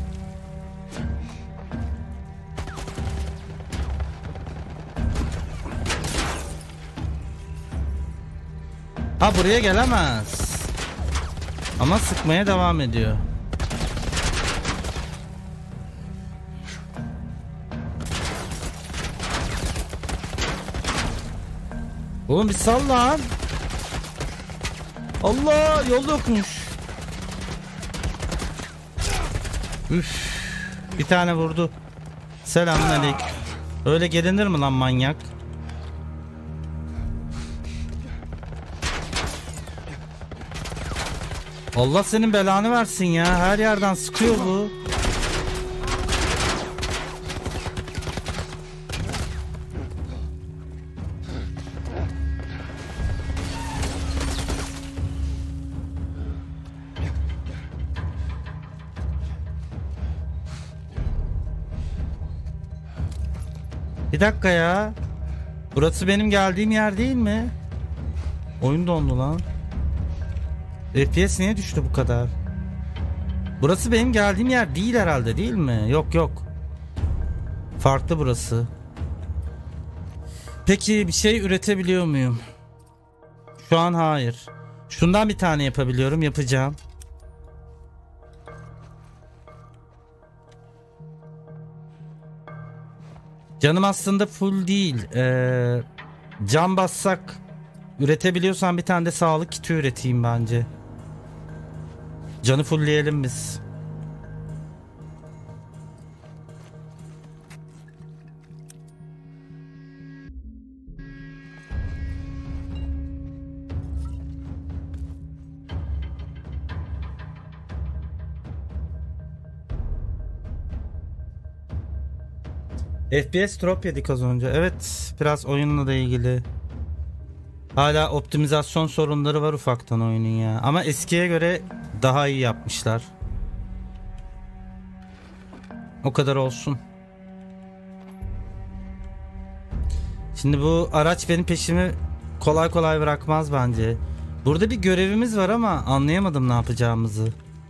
Ha, buraya gelemez. Ama sıkmaya devam ediyor. Oğlum bir sal lan. Allah, yol yokmuş. Üf. Bir tane vurdu. Selamünaleyküm. Öyle gelinir mi lan manyak? Allah senin belanı versin ya. Her yerden sıkıyor bu. Bir dakika ya. Burası benim geldiğim yer değil mi? Oyun dondu lan. FPS niye düştü bu kadar? Burası benim geldiğim yer değil herhalde, değil mi? Yok yok. Farklı burası. Peki bir şey üretebiliyor muyum? Şu an hayır. Şundan bir tane yapabiliyorum. Yapacağım. Canım aslında full değil. Can bassak üretebiliyorsan bir tane de sağlık kiti üreteyim bence. Canı fullleyelim biz. FPS drop yedik az önce. Evet, biraz oyunla da ilgili. Hala optimizasyon sorunları var ufaktan oyunun ya. Ama eskiye göre daha iyi yapmışlar. O kadar olsun. Şimdi bu araç benim peşimi kolay kolay bırakmaz bence. Burada bir görevimiz var ama anlayamadım ne yapacağımızı.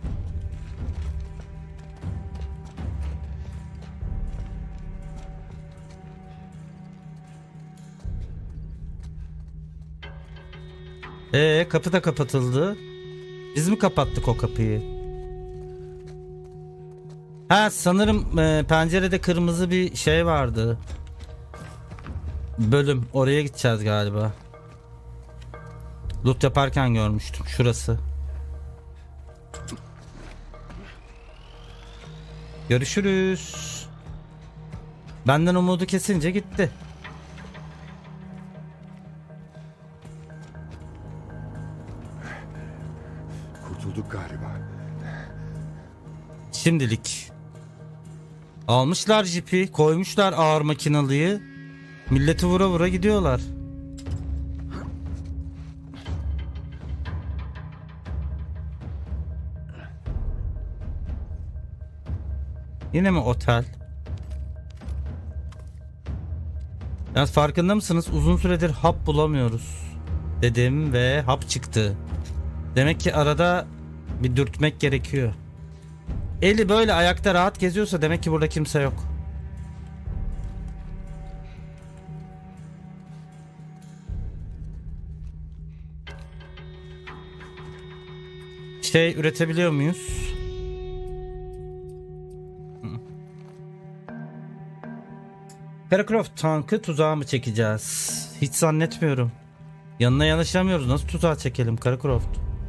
Kapı da kapatıldı. Biz mi kapattık o kapıyı? Ha, sanırım pencerede kırmızı bir şey vardı. Bölüm. Oraya gideceğiz galiba. Loot yaparken görmüştüm. Şurası. Görüşürüz. Benden umudu kesince gitti. Kurtulduk galiba. Şimdilik. Almışlar jipi, koymuşlar ağır makinalıyı. Milleti vura vura gidiyorlar. Yine mi otel? Yani farkında mısınız? Uzun süredir hap bulamıyoruz dedim ve hap çıktı. Demek ki arada bir dürtmek gerekiyor. Eli böyle ayakta rahat geziyorsa demek ki burada kimse yok. Şey üretebiliyor muyuz? Lara Croft, tankı tuzağa mı çekeceğiz? Hiç zannetmiyorum. Yanına yanaşamıyoruz. Nasıl tuzağa çekelim Lara Croft?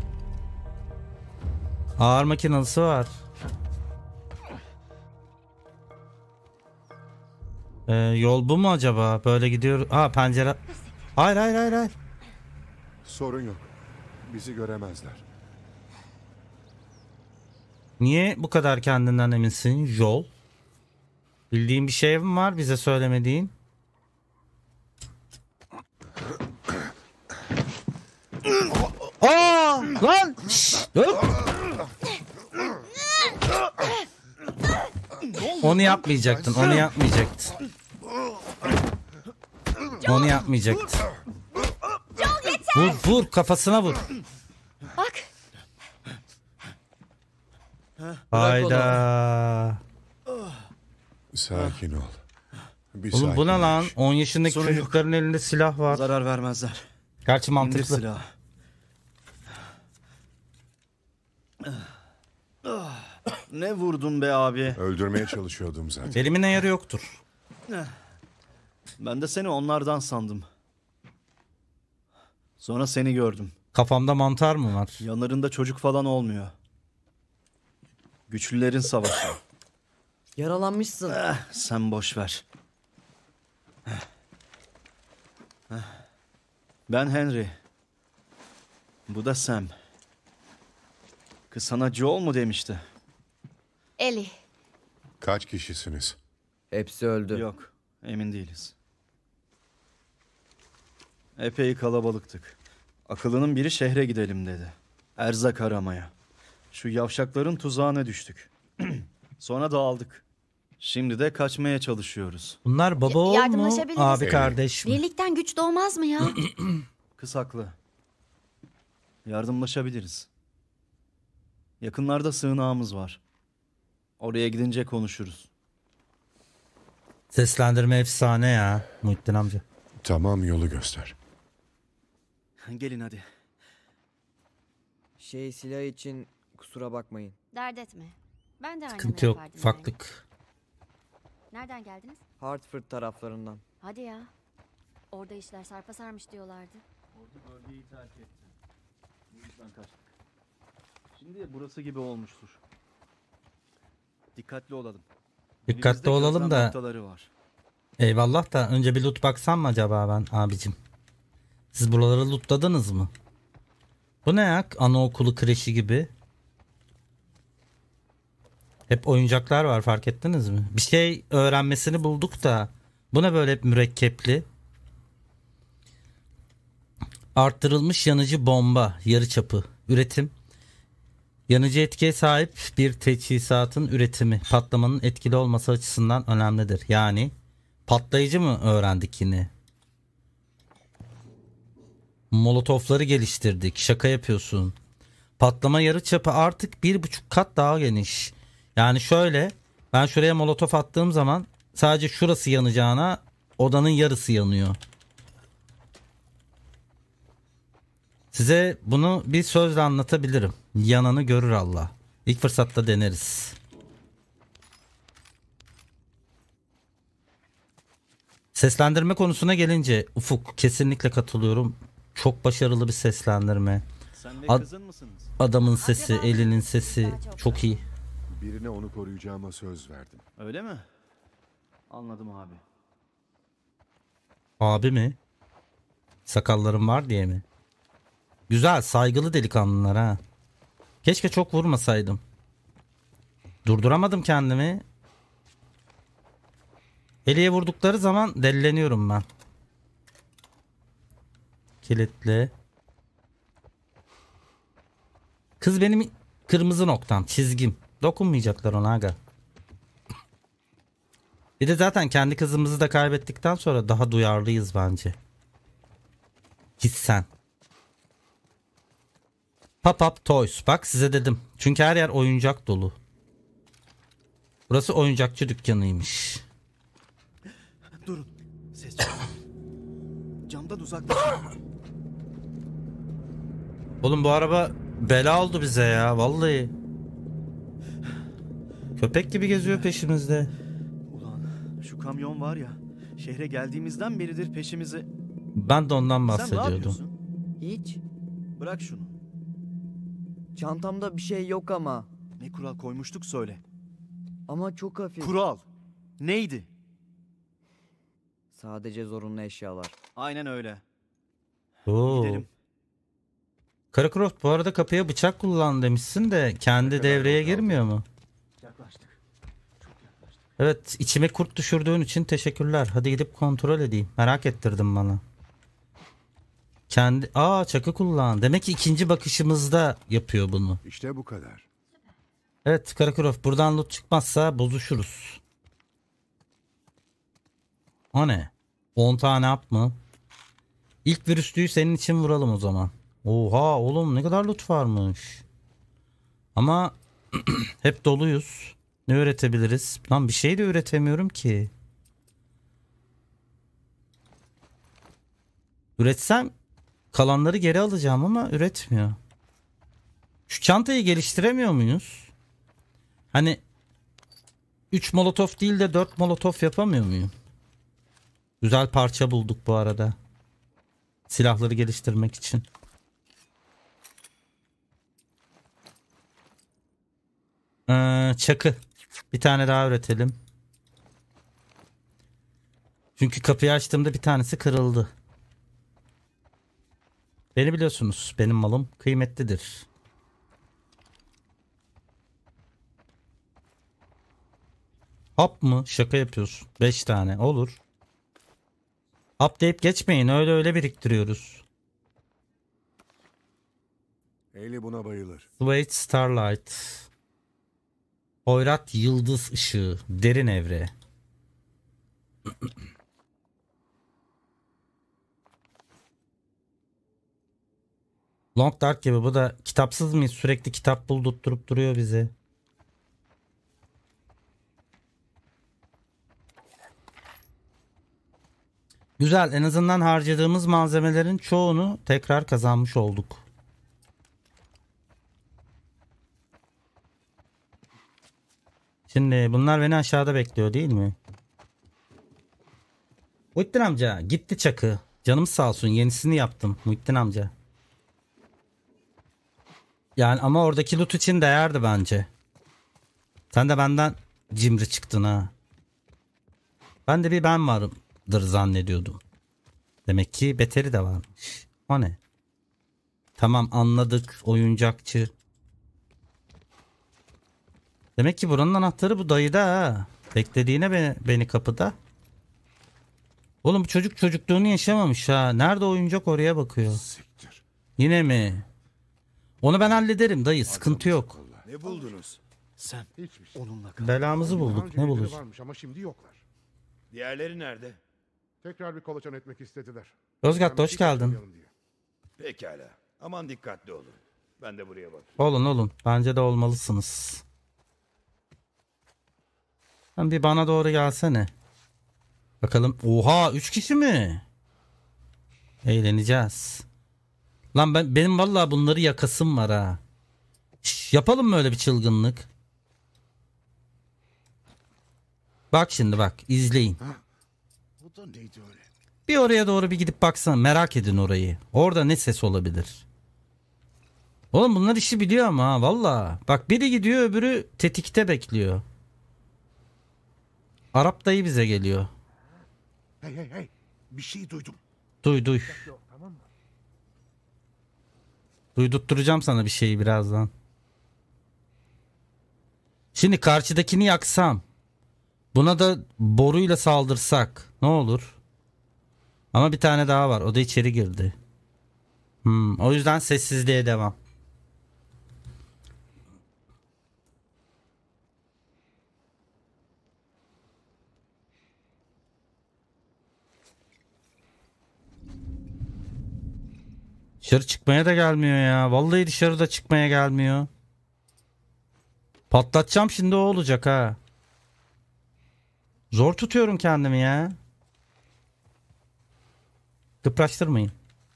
Ağır makinalısı var. Yol bu mu acaba? Böyle gidiyor. Ha, pencere. Hayır hayır hayır hayır. Sorun yok. Bizi göremezler. Niye bu kadar kendinden eminsin Joel? Bildiğin bir şey mi var bize söylemediğin? Aa lan! Şşş, dur! Onu yapmayacaktın, onu yapmayacaktın. Onu yapmayacaktın. Vur, vur, kafasına vur. Bak. Hayda. Sakin ol. Bir Oğlum bu ne lan? sakinleş. 10 yaşındaki Sorun yok. çocukların elinde silah var. Zarar vermezler. Gerçi İndir mantıklı. silahı. Ne vurdun be abi? Öldürmeye çalışıyordum zaten. Elimin ayarı yoktur. Ben de seni onlardan sandım. Sonra seni gördüm. Kafamda mantar mı var? Yanlarında çocuk falan olmuyor. Güçlülerin savaşı. Yaralanmışsın. Sen boş ver. Ben Henry. Bu da Sam. Kız sana Joel mu demişti? Ellie. Kaç kişisiniz? Hepsi öldü. Yok, emin değiliz. Epey kalabalıktık. Akıllının biri şehre gidelim dedi. Erzak aramaya. Şu yavşakların tuzağına düştük. Sonra dağıldık. Şimdi de kaçmaya çalışıyoruz. Bunlar baba oğul mu? Yardımlaşabiliriz. Abi kardeş mi? Birlikten güç doğmaz mı ya? Kız haklı. Yardımlaşabiliriz. Yakınlarda sığınağımız var. Oraya gidince konuşuruz. Seslendirme efsane ya Muhittin amca. Tamam, yolu göster. Gelin hadi. Silah için kusura bakmayın. Dert etme. Ben de aynı Sıkıntı yok. Ufaklık. Nereden geldiniz? Hartford taraflarından. Hadi ya. Orada işler sarpa sarmış diyorlardı. Orada bölgeyi terk etti. Bu yüzden kaçtık. Şimdi burası gibi olmuştur. Dikkatli olalım. Dikkatli Elimizde olalım gözlem da. noktaları var. Eyvallah da önce bir loot baksam mı acaba ben abicim? Siz buraları lootladınız mı? Bu ne ya? Anaokulu kreşi gibi. Hep oyuncaklar var, fark ettiniz mi? Bir şey öğrenmesini bulduk da. Bu ne böyle hep mürekkepli? Arttırılmış yanıcı bomba yarıçapı. Üretim. Yanıcı etkiye sahip bir teçhizatın üretimi patlamanın etkili olması açısından önemlidir. Yani patlayıcı mı öğrendik yine? Molotofları geliştirdik. Şaka yapıyorsun. Patlama yarıçapı artık 1,5 kat daha geniş. Yani şöyle, ben şuraya molotof attığım zaman sadece şurası yanacağına odanın yarısı yanıyor. Size bunu bir sözle anlatabilirim. Yananı görür Allah. İlk fırsatta deneriz. Seslendirme konusuna gelince Ufuk, kesinlikle katılıyorum. Çok başarılı bir seslendirme. Sen ve Ad- kızın mısınız? Adamın sesi, elinin sesi çok iyi. Birine onu koruyacağıma söz verdim. Öyle mi? Anladım abi. Abi mi? Sakallarım var diye mi? Güzel, saygılı delikanlılar ha. Keşke çok vurmasaydım. Durduramadım kendimi. Eliye vurdukları zaman delleniyorum ben. Kilitli. Kız benim kırmızı noktam, çizgim. Dokunmayacaklar ona aga. Bir de zaten kendi kızımızı da kaybettikten sonra daha duyarlıyız bence. Hissen. Pop-up Toys. Bak size dedim. Çünkü her yer oyuncak dolu. Burası oyuncakçı dükkanıymış. Durun. Ses çıkarmayın. Camdan uzaklaşın. Oğlum bu araba bela oldu bize ya vallahi. Köpek gibi geziyor peşimizde. Ulan şu kamyon var ya. Şehre geldiğimizden beridir peşimizi... Ben de ondan Sen ne bahsediyordum. yapıyorsun? Hiç. Bırak şunu. Çantamda bir şey yok ama. Ne kural koymuştuk söyle. Ama çok hafif. Kural. Neydi? Sadece zorunlu eşyalar. Aynen öyle. Oo. Gidelim. Karakroft bu arada kapıya bıçak kullan demişsin de kendi devreye girmiyor mu? Evet, içime kurt düşürdüğün için teşekkürler. Hadi gidip kontrol edeyim. Merak ettirdin bana. Çakı kullan. Demek ki ikinci bakışımızda yapıyor bunu. İşte bu kadar. Evet Karakroft, buradan loot çıkmazsa bozuşuruz. O ne? 10 tane hap mı? İlk virüslüyü senin için vuralım o zaman. Oha oğlum, ne kadar loot varmış. Ama hep doluyuz. Ne üretebiliriz? Lan bir şey de üretemiyorum ki. Üretsem kalanları geri alacağım ama üretmiyor. Şu çantayı geliştiremiyor muyuz? Hani 3 molotof değil de 4 molotof yapamıyor muyum? Güzel parça bulduk bu arada. Silahları geliştirmek için. Çakı. Bir tane daha üretelim. Çünkü kapıyı açtığımda bir tanesi kırıldı. Beni biliyorsunuz. Benim malım kıymetlidir. Hap mı? Şaka yapıyorsun. 5 tane. Olur. Hap deyip geçmeyin. Öyle biriktiriyoruz. Ailey buna bayılır. Sweet Starlight. Hoyrat yıldız ışığı. Derin evre. Long Dark gibi, bu da kitapsız mıyız? Sürekli kitap buldurtturup duruyor bizi. Güzel, en azından harcadığımız malzemelerin çoğunu tekrar kazanmış olduk. Şimdi bunlar beni aşağıda bekliyor değil mi? Muhittin amca gitti çakı. Canım sağ olsun, yenisini yaptım Muhittin amca. Yani ama oradaki loot için değerdi bence. Sen de benden cimri çıktın ha. Ben de bir ben varımdır zannediyordum. Demek ki beteri de varmış. O ne? Tamam, anladık, oyuncakçı. Demek ki buranın anahtarı bu dayıda ha. Beklediğine beni kapıda. Oğlum bu çocuk çocukluğunu yaşamamış ha. Nerede oyuncak, oraya bakıyor. Siktir. Yine mi? Onu ben hallederim dayı, sıkıntı yok. Ne buldunuz? Sen Hiçbir şey. onunla kal. Belamızı Daha bulduk, önce ne birileri buluruz? varmış ama şimdi yoklar. Diğerleri nerede? Tekrar bir kolaçan etmek istediler. Yozgat'ta Ben hoş bir şey geldin. kaçırmayalım diye. Pekala. Aman dikkatli olun. Ben de buraya bakıyorum. Olun. Bence de olmalısınız. Sen bir bana doğru gelsene. Bakalım. Oha, 3 kişi mi? Eğleneceğiz. Lan benim vallahi bunları yakasım var ha. Yapalım mı öyle bir çılgınlık? Bak şimdi, bak izleyin. Bu da neydi öyle? Bir oraya doğru bir gidip baksana, merak edin orayı. Orada ne ses olabilir? Oğlum bunlar işi biliyor ama ha valla. Bak biri gidiyor, öbürü tetikte bekliyor. Arap dayı bize geliyor. Hey. Bir şey duydum. Duy. Duydurtturacağım sana bir şeyi birazdan. Şimdi karşıdakini yaksam, buna da boruyla saldırsak ne olur? Ama bir tane daha var. O da içeri girdi. O yüzden sessizliğe devam. Dışarı çıkmaya da gelmiyor ya. Vallahi dışarıda çıkmaya gelmiyor. Patlatacağım şimdi, o olacak ha. Zor tutuyorum kendimi ya. Kıpraştırmayın.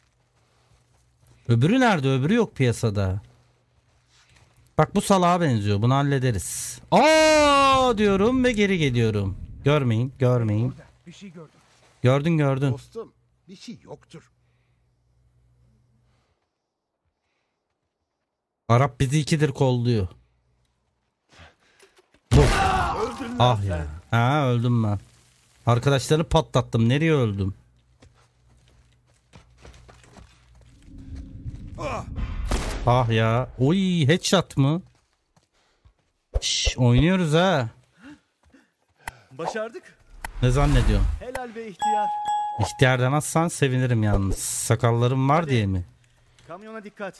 Öbürü nerede? Öbürü yok piyasada. Bak bu salağa benziyor. Bunu hallederiz. Aa diyorum ve geri geliyorum. Görmeyin. Bir şey gördüm. Gördün. Dostum, bir şey yoktur. Arap bizi ikidir kolluyor. Dur. Ah ya. Ha, öldüm ben. Arkadaşlarını patlattım. Nereye öldüm? Ah ya. Oy, headshot mı? Oynuyoruz ha. Başardık. Ne zannediyorsun? Helal be ihtiyar. İhtiyar demezsen sevinirim yalnız. Sakallarım var Hadi. diye mi? Kamyona dikkat.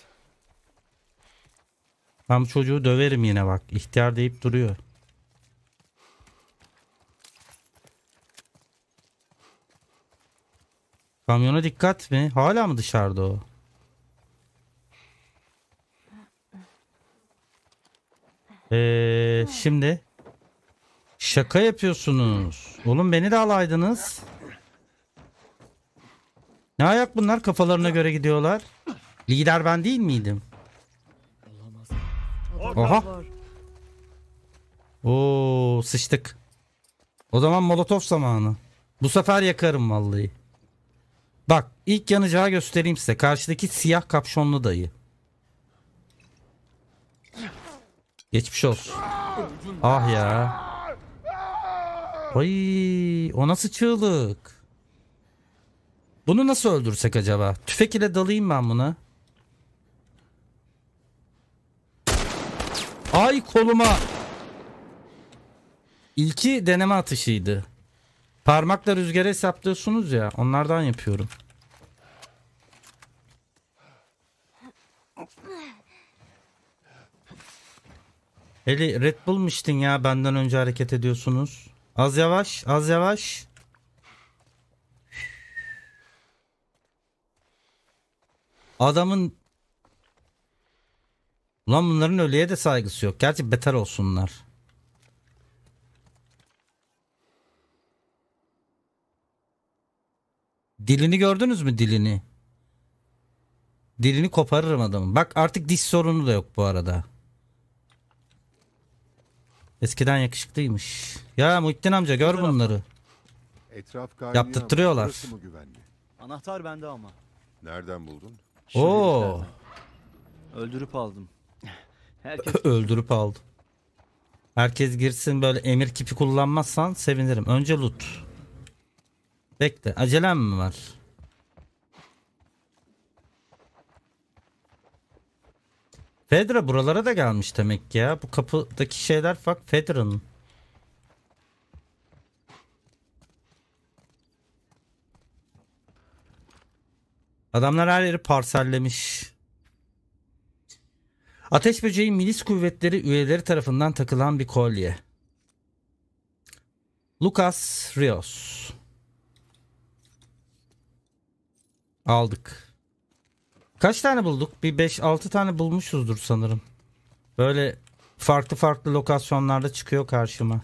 Ben bu çocuğu döverim yine bak. İhtiyar deyip duruyor. Kamyona dikkat mi? Hala mı dışarıda o? Şimdi şaka yapıyorsunuz. Oğlum beni de alaydınız. Ne ayak bunlar, kafalarına göre gidiyorlar. Lider ben değil miydim? Oha. Oo, sıçtık. O zaman molotof zamanı. Bu sefer yakarım vallahi. Bak ilk yanacağı göstereyim size. Karşıdaki siyah kapşonlu dayı. Geçmiş olsun. Ah ya. Ay, o nasıl çığlık? Bunu nasıl öldürsek acaba? Tüfek ile dalayım ben buna. Ay koluma. İlki deneme atışıydı. Parmakla rüzgara hesaplıyorsunuz ya, onlardan yapıyorum. Eli Red Bull mu içtin ya, benden önce hareket ediyorsunuz. Az yavaş, az yavaş. Adamın... Ulan bunların ölüye de saygısı yok. Gerçi beter olsunlar. Dilini gördünüz mü, dilini? Dilini koparırım adamın. Bak artık diş sorunu da yok bu arada. Eskiden yakışıklıymış. Ya Muhittin amca gör bunları. Etraf kaynıyor. Yaptırtıyorlar. Burası mı güvenli? Anahtar bende ama. Nereden buldun? Oo. Öldürüp aldım. Herkes Öldürüp aldım. Herkes girsin, böyle emir kipi kullanmazsan sevinirim. Önce loot. Bekle, acelem mi var? Fedra buralara da gelmiş demek ki ya. Bu kapıdaki şeyler bak Fedra'nın. Adamlar her yeri parsellemiş. Ateş böceği milis kuvvetleri üyeleri tarafından takılan bir kolye. Lucas Rios. Aldık. Kaç tane bulduk? Bir 5-6 tane bulmuşuzdur sanırım. Böyle farklı farklı lokasyonlarda çıkıyor karşıma.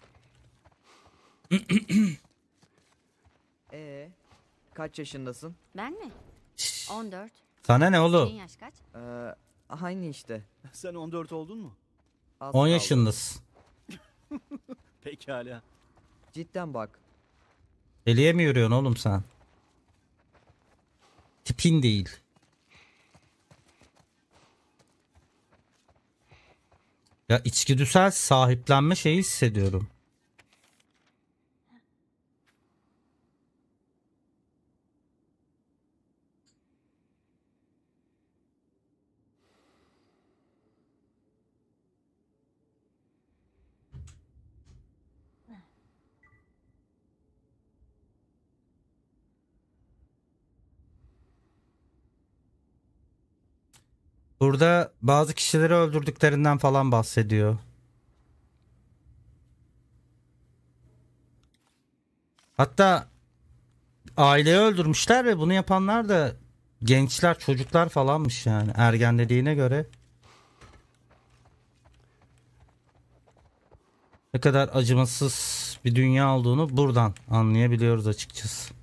Kaç yaşındasın? Ben mi? 14. Sana ne oğlum? Senin yaş kaç? Aynı işte. Sen 14 oldun mu? Az 10 kaldı. yaşındasın. Pekala. Cidden bak. Deliye mi yürüyorsun oğlum sen? Tipin değil. Ya içgüdüsel sahiplenme şeyi hissediyorum. Burada bazı kişileri öldürdüklerinden falan bahsediyor. Hatta aileyi öldürmüşler ve bunu yapanlar da gençler, çocuklar falanmış yani, ergen dediğine göre. Ne kadar acımasız bir dünya olduğunu buradan anlayabiliyoruz açıkçası.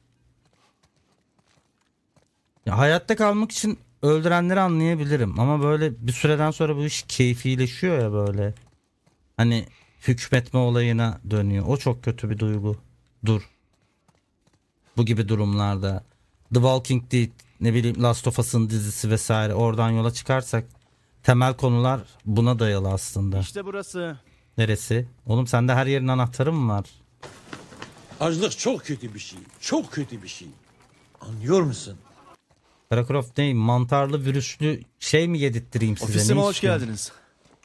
Ya hayatta kalmak için öldürenleri anlayabilirim ama böyle bir süreden sonra bu iş keyfileşiyor ya böyle. Hani hükmetme olayına dönüyor. O çok kötü bir duygu. Dur. Bu gibi durumlarda The Walking Dead, ne bileyim Last of Us'ın dizisi vesaire, oradan yola çıkarsak temel konular buna dayalı aslında. İşte burası. Neresi? Oğlum sende her yerin anahtarı mı var? Açlık çok kötü bir şey. Çok kötü bir şey. Anlıyor musun? Kara Croft neyim? Mantarlı virüslü şey mi yedirttireyim size? Ofisime Ne hoş istiyorsun? geldiniz.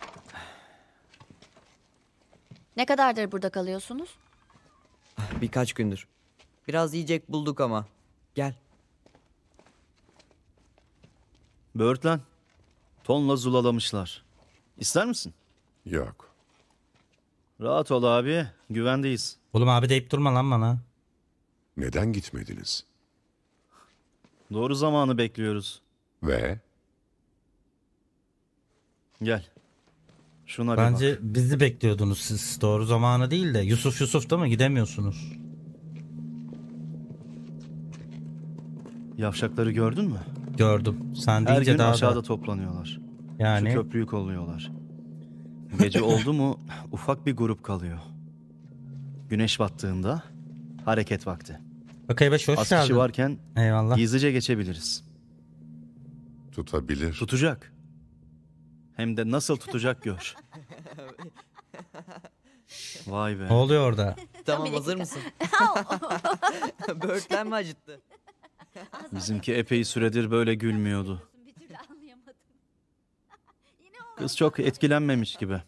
Ne kadardır burada kalıyorsunuz? Birkaç gündür. Biraz yiyecek bulduk ama. Gel. Böğürtlen. Tonla zulalamışlar. İster misin? Yok. Rahat ol abi. Güvendeyiz. Oğlum abi deyip durma lan bana. Neden gitmediniz? Doğru zamanı bekliyoruz. Ve Gel. Şuna bir Bence bak. bizi bekliyordunuz siz. Doğru zamanı değil de. Yusuf'ta mı gidemiyorsunuz? Yavşakları gördün mü? Gördüm. Sen Her deyince gün daha aşağıda da... toplanıyorlar. Yani Şu köprüyü kolluyorlar. Gece oldu mu ufak bir grup kalıyor. Güneş battığında hareket vakti. Bakay Baş hoş Az geldin. kişi varken Eyvallah. gizlice geçebiliriz. tutabilir. Tutacak. Hem de nasıl tutacak gör. Vay be. Ne oluyor orada? Tamam, hazır mısın? Böğürtlen mi acıttı? Bizimki epey süredir böyle gülmüyordu. Bir türlü anlayamadım. Kız çok etkilenmemiş gibi.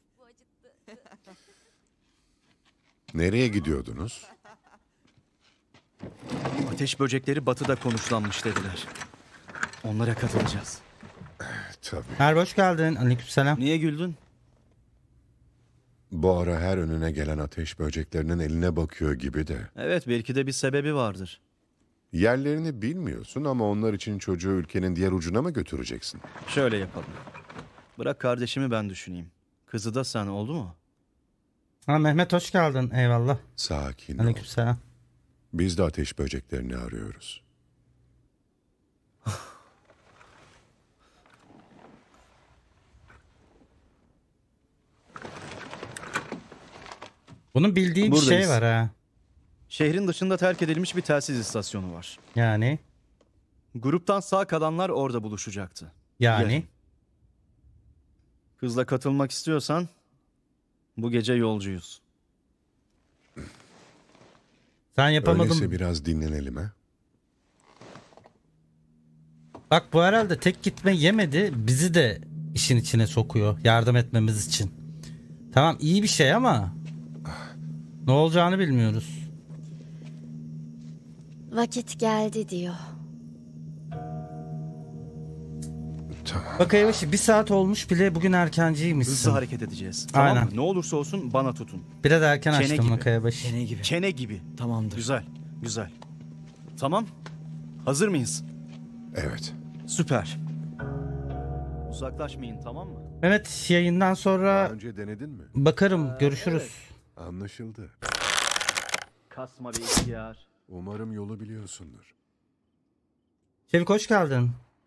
Nereye gidiyordunuz? Ateş böcekleri batıda konuşlanmış dediler. Onlara katılacağız. Tabii. Merhaba hoş geldin. Aleykümselam. Niye güldün? Bu ara her önüne gelen ateş böceklerinin eline bakıyor gibi de. Evet, belki de bir sebebi vardır. Yerlerini bilmiyorsun ama onlar için çocuğu ülkenin diğer ucuna mı götüreceksin? Şöyle yapalım. Bırak kardeşimi ben düşüneyim. Kızı da sen, oldu mu? Ha, Mehmet hoş geldin. Eyvallah. Sakin ol. Aleykümselam. Biz de ateş böceklerini arıyoruz. Bunun bildiği bir Buradayız. şey var ha. Şehrin dışında terk edilmiş bir telsiz istasyonu var. Yani. Gruptan sağ kalanlar orada buluşacaktı. Yani. Yarın. Kızla katılmak istiyorsan bu gece yolcuyuz. Sen yapamadın. Öyleyse biraz dinlenelim ha. Bak bu herhalde tek gitme yemedi. Bizi de işin içine sokuyor. Yardım etmemiz için. Tamam iyi bir şey ama ne olacağını bilmiyoruz. Vakit geldi diyor. Tamam. Bak Aybaşı 1 saat olmuş bile bugün erkenciymişsin. Hızlı hareket edeceğiz. Tamam Aynen. mı? Ne olursa olsun bana tutun. Biraz erken Çene açtım gibi. bak Aybaşı. Çene gibi. Çene gibi. Tamamdır. Güzel, güzel. Tamam. Hazır mıyız? Evet. Süper. Uzaklaşmayın, tamam mı? Mehmet yayından sonra Daha önce denedin mi? bakarım görüşürüz. Anlaşıldı. Kasma bir ihtiyar. Umarım yolu biliyorsundur. Çevik hoş geldin.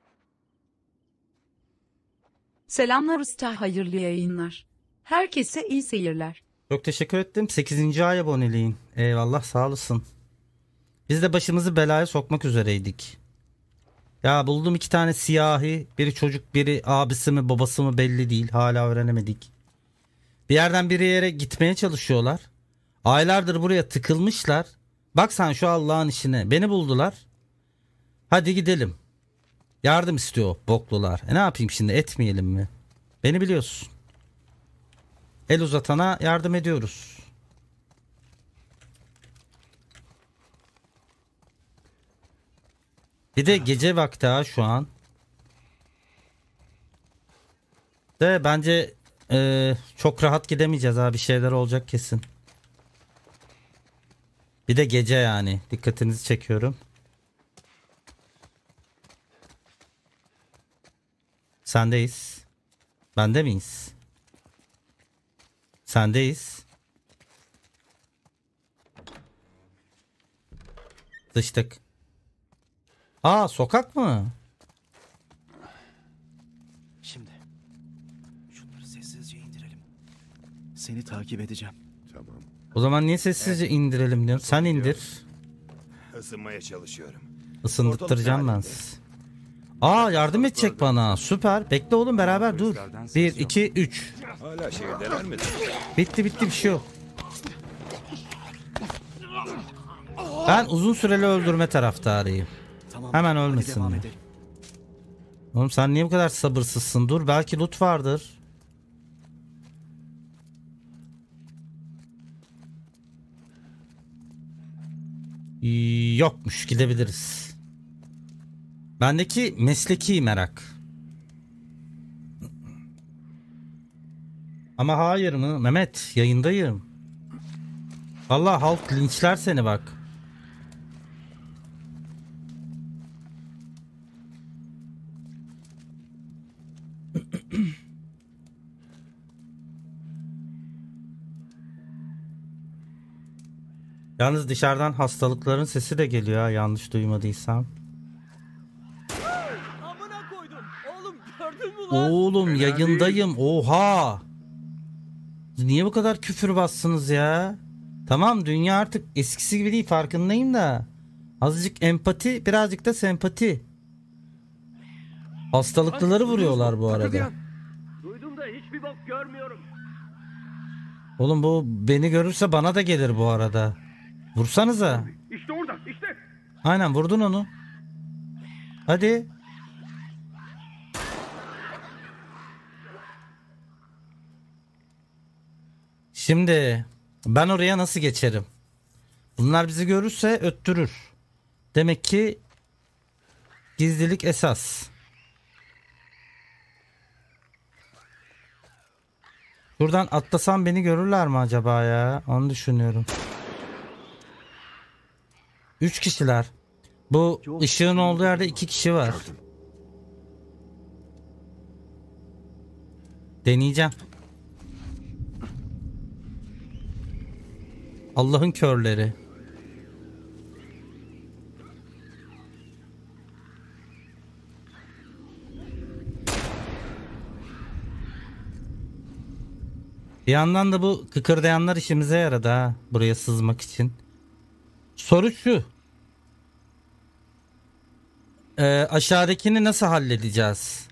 Selamlar usta, hayırlı yayınlar. Herkese iyi seyirler. Çok teşekkür ettim. 8. ay aboneliğin. Eyvallah sağ olasın. Biz de başımızı belaya sokmak üzereydik. Ya buldum 2 tane siyahi. Biri çocuk, biri abisi mi babası mı belli değil. Hala öğrenemedik. Bir yerden bir yere gitmeye çalışıyorlar. Aylardır buraya tıkılmışlar. Bak sen şu Allah'ın işine. Beni buldular. Hadi gidelim. Yardım istiyor boklular. Ne yapayım şimdi, etmeyelim mi? Beni biliyorsun. El uzatana yardım ediyoruz. Bir de gece vakti ha şu an. De bence çok rahat gidemeyeceğiz abi, bir şeyler olacak kesin. Bir de gece yani, dikkatinizi çekiyorum. Sendeyiz. Bende miyiz? Sendeyiz. Sıçtık. Aa, sokak mı? Şimdi şunları sessizce indirelim. Seni takip edeceğim. Tamam. O zaman niye sessizce indirelim diyorsun? Sen indir. Isınmaya çalışıyorum. Isındırtacağım ben sizi. Aa, yardım edecek bana. Süper. Bekle oğlum, beraber dur. 1, 2, 3. Hala şehirdeler mi? Bitti bir şey yok. Ben uzun süreli öldürme taraftarıyım. Tamam. Hemen hadi ölmesin devam mi? edelim. Oğlum sen niye bu kadar sabırsızsın? Dur belki loot vardır. Yokmuş, gidebiliriz. Bendeki mesleki merak. Ama hayır mı? Mehmet, yayındayım. Vallahi halk linçler seni bak. Yalnız dışarıdan hastalıkların sesi de geliyor ha, yanlış duymadıysam. Amına koydum. Oğlum gördün mü lan? Oğlum yayındayım. Oha. Niye bu kadar küfür bassınız ya? Tamam, dünya artık eskisi gibi değil, farkındayım da. Azıcık empati, birazcık da sempati. Hastalıklıları vuruyorlar bu arada. Duydum da hiçbir bok görmüyorum. Oğlum bu beni görürse bana da gelir bu arada. Vursanıza. İşte orada, işte. Aynen, vurdun onu. Hadi. Şimdi ben oraya nasıl geçerim? Bunlar bizi görürse öttürür. Demek ki gizlilik esas. Buradan atlasam beni görürler mi acaba ya? Onu düşünüyorum. 3 kişiler. Bu ışığın olduğu yerde 2 kişi var. Deneyeceğim. Allah'ın körleri. Bir yandan da bu kıkırdayanlar işimize yaradı ha, buraya sızmak için. Soru şu. Aşağıdakini nasıl halledeceğiz?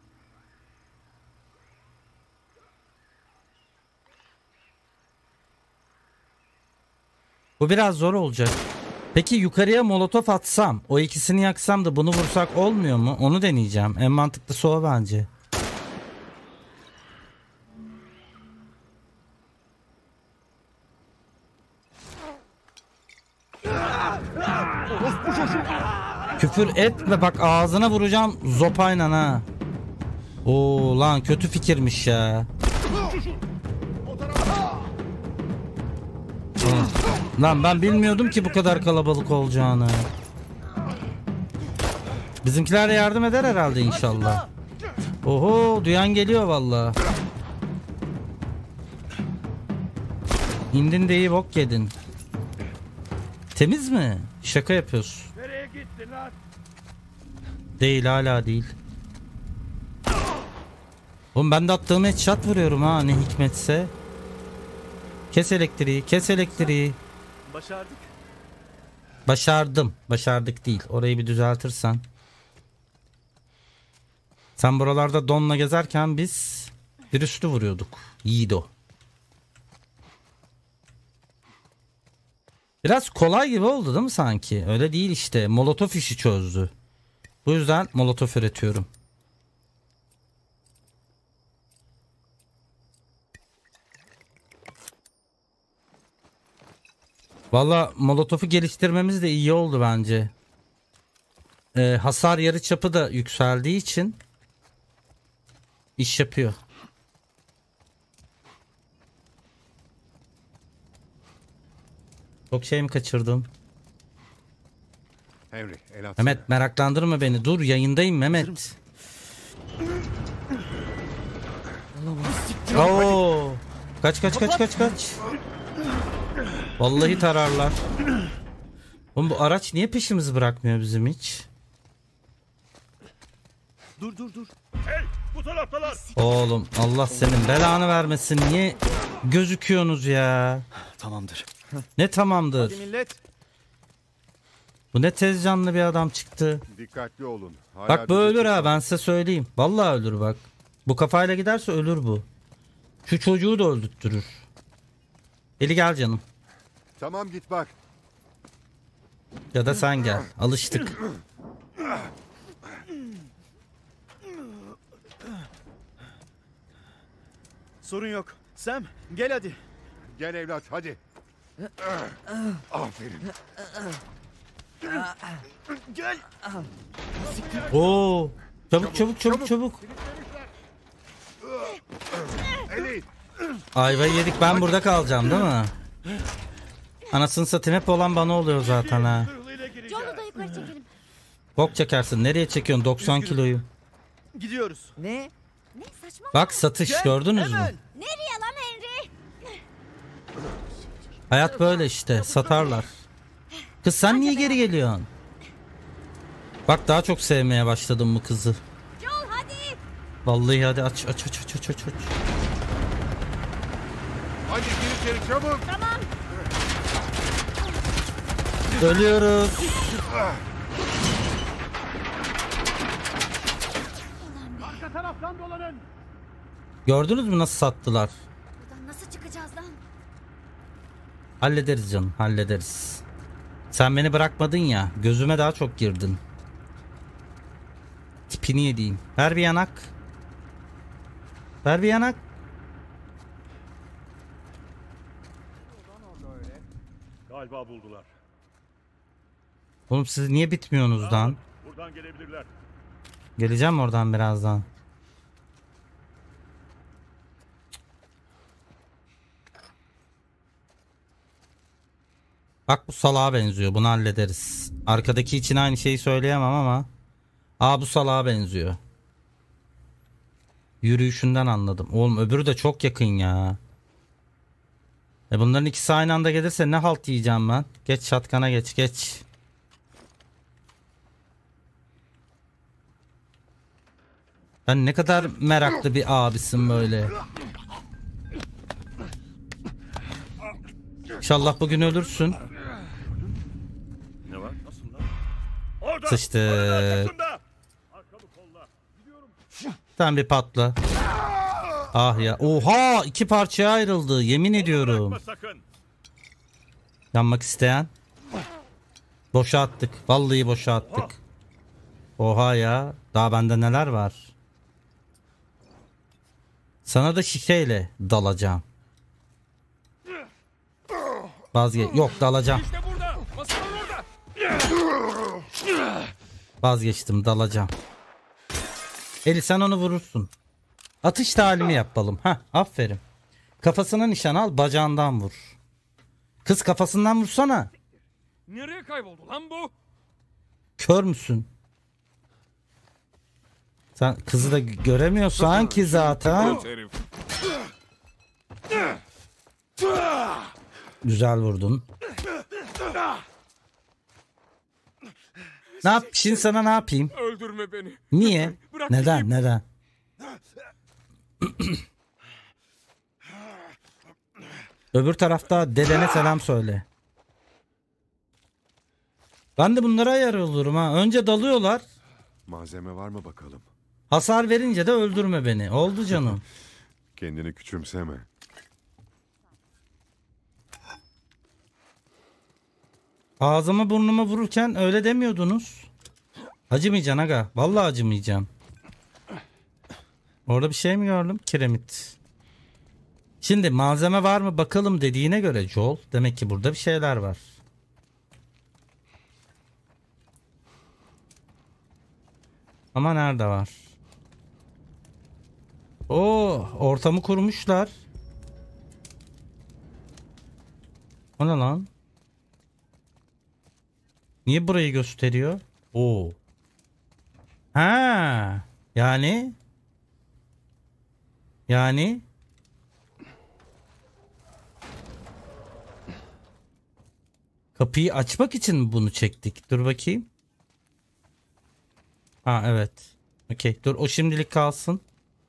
Bu biraz zor olacak. Peki yukarıya molotof atsam, o ikisini yaksam da bunu vursak olmuyor mu? Onu deneyeceğim. En mantıklısı o bence. Küfür etme bak, ağzına vuracağım zopayla ha. Oo lan, kötü fikirmiş ya. Lan ben bilmiyordum ki bu kadar kalabalık olacağını. Bizimkiler de yardım eder herhalde inşallah. Oho, duyan geliyor valla. İndin de iyi bok yedin. Temiz mi? Şaka yapıyorsun. Nereye gittin lan? Değil, hala değil. Oğlum ben de attığım headshot vuruyorum ha, ne hikmetse. Kes elektriği, kes elektriği. Başardık. Başardım. Başardık değil. Orayı bir düzeltirsen. Sen buralarda donla gezerken biz virüslü vuruyorduk. Yiğido. Biraz kolay gibi oldu değil mi sanki? Öyle değil işte. Molotof işi çözdü. Bu yüzden molotof üretiyorum. Valla molotofu geliştirmemiz de iyi oldu bence. Hasar yarıçapı da yükseldiği için iş yapıyor. Çok şey mi kaçırdım? Henry, el atsana. Mehmet meraklandırma beni. Dur, yayındayım Mehmet. Oo. Kaç kaç kaç kaç kaç. Vallahi tararlar. Oğlum bu araç niye peşimizi bırakmıyor bizim hiç? Dur dur dur. Hey, bu taraftalar. Oğlum Allah senin belanı vermesin. Niye gözüküyorsunuz ya? Tamamdır. Ne tamamdır? Hadi millet. Bu ne tez canlı bir adam çıktı. Dikkatli olun. Hala Bak bu bizi ölür ha, tutan- ben size söyleyeyim. Vallahi ölür bak. Bu kafayla giderse ölür bu. Şu çocuğu da öldürttürür. Eli gel canım. Tamam, git bak. Ya da sen gel. Alıştık. Sorun yok. Sam gel hadi. Gel evlat hadi. Aferin. Gel. Oo. Çabuk. Eli. Ayvayı yedik, ben burada kalacağım değil mi? Anasını satayım, hep olan bana oluyor zaten ha. John'u da yukarı çekelim. Bok çekersin, nereye çekiyorsun 90 kiloyu? Gidiyoruz. Ne? Ne saçma. Bak satış, Gel, gördünüz mü? hemen. Nereye lan Henry? Hayat böyle işte, satarlar. Kız sen niye geri geliyorsun? Bak daha çok sevmeye başladım bu kızı. Joel hadi. Vallahi hadi aç. Hadi gir içeri çabuk. Tamam. Ölüyoruz. Arka taraftan dolanın. Gördünüz mü nasıl sattılar? Buradan nasıl çıkacağız lan? Hallederiz canım, hallederiz. Sen beni bırakmadın ya, gözüme daha çok girdin. Tipini yediğim. Ver bir yanak. Galiba buldular. Oğlum siz niye bitmiyorsunuz lan? Buradan gelebilirler. Geleceğim oradan birazdan. Bak bu salağa benziyor. Bunu hallederiz. Arkadaki için aynı şeyi söyleyemem ama. Bu salağa benziyor. Yürüyüşünden anladım. Oğlum öbürü de çok yakın ya. Bunların ikisi aynı anda gelirse ne halt yiyeceğim ben. Geç şatkana geç. Ben ne kadar meraklı bir abisin böyle. İnşallah bugün ölürsün. Ne var? Nasıl lan? Orada. Sıçtık. Arkamı kolla. Gidiyorum. Sen bir patla. Ah ya. Oha, 2 parçaya ayrıldı. Yemin ediyorum. Bırakma sakın. Yanmak isteyen. Boşa attık. Vallahi boşa attık. Oha ya. Daha bende neler var. Sana da şişeyle dalacağım. Yok, dalacağım. İşte burada. Masanın orada. Vazgeçtim, dalacağım. Eli sen onu vurursun. Atış talimi yapalım. Aferin. Kafasına nişan al, bacağından vur. Kız kafasından vursana. Nereye kayboldu lan bu? Kör müsün? Sen kızı da göremiyorsan ki zaten. Güzel vurdun. Ne yap? Şimdi sana ne yapayım? Öldürme beni. Niye? Bırak Neden? Öbür tarafta dedene selam söyle. Ben de bunlara ayar olurum ha. Önce dalıyorlar. Malzeme var mı bakalım? Hasar verince de öldürme beni. Oldu canım. Kendini küçümseme. Ağzıma burnuma vururken öyle demiyordunuz. Acımayacaksın aga. Vallahi acımayacağım. Orada bir şey mi gördüm? Kiremit. Şimdi malzeme var mı bakalım dediğine göre Joel. Demek ki burada bir şeyler var. Ama nerede var? Ortamı kurmuşlar. O ne lan? Niye burayı gösteriyor? Yani kapıyı açmak için mi bunu çektik? Dur bakayım. Evet. Okey. Dur o şimdilik kalsın.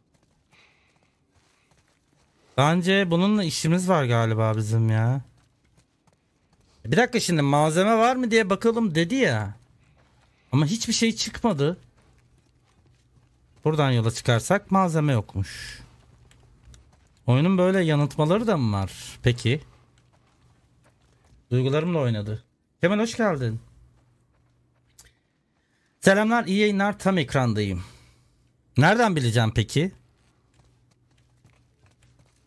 Bence bununla işimiz var galiba bizim ya. Bir dakika, şimdi malzeme var mı diye bakalım dedi ya. Ama hiçbir şey çıkmadı. Buradan yola çıkarsak malzeme yokmuş. Oyunun böyle yanıltmaları da mı var? Peki. Duygularımla oynadı. Kemal hoş geldin. Selamlar, iyi yayınlar, tam ekrandayım. Nereden bileceğim peki?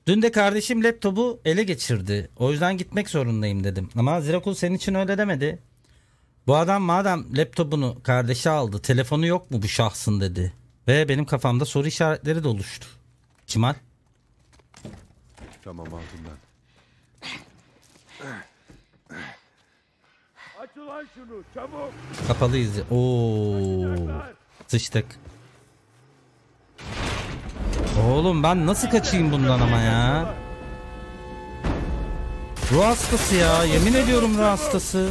Dün de kardeşim laptopu ele geçirdi. O yüzden gitmek zorundayım dedim. Ama Zirakul senin için öyle demedi. Bu adam madem laptopunu kardeşi aldı, telefonu yok mu bu şahsın dedi. Ve benim kafamda soru işaretleri de oluştu. Kemal? Tamam altından. Aç ulan şunu çabuk. Kapalıyız. Oo. Sıçtık. Oğlum ben nasıl kaçayım bundan ama ya? Ruh hastası ya. Yemin ediyorum ruh hastası.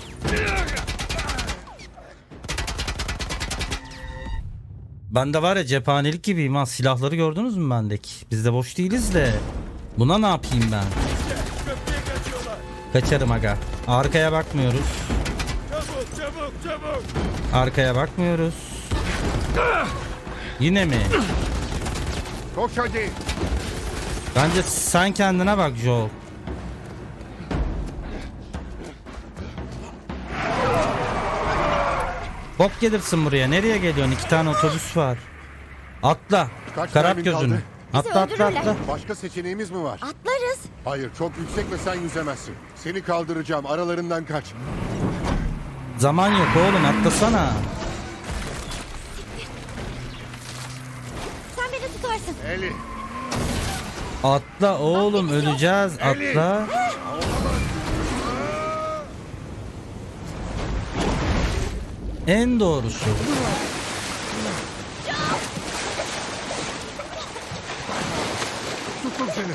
Ben de var ya cephanelik gibiyim ha. Silahları gördünüz mü bendeki? Biz de boş değiliz de. Buna ne yapayım ben? Kaçarım aga. Arkaya bakmıyoruz. Çabuk. Arkaya bakmıyoruz. Yine mi? Koş hadi. Bence sen kendine bak Joel. Bok gelirsin buraya. Nereye geliyorsun? 2 tane otobüs var. Atla. Kaç Karart mermin gözünü. kaldı? Atla. Başka seçeneğimiz mi var? Atlarız. Hayır, çok yüksek ve sen yüzemezsin. Seni kaldıracağım, aralarından kaç. Zaman yok oğlum, atlasana. Sen beni tutarsın. Eli. Atla oğlum, öleceğiz. Atla. En doğrusu. Tuttum seni.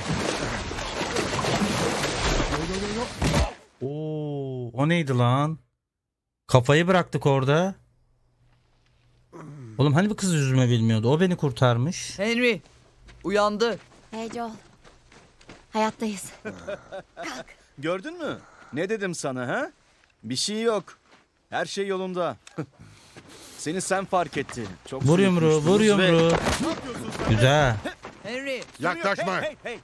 Oo, o neydi lan? Kafayı bıraktık orada. Oğlum hani bu kız yüzme bilmiyordu? O beni kurtarmış. Henry uyandı. Hey Joel. Hayattayız. Gördün mü? Ne dedim sana ha? Bir şey yok. Her şey yolunda. Seni sen fark ettin. Çok Vur yumruğu, vur yumruğu. Güzel. Henry. Yaklaşma. Hey.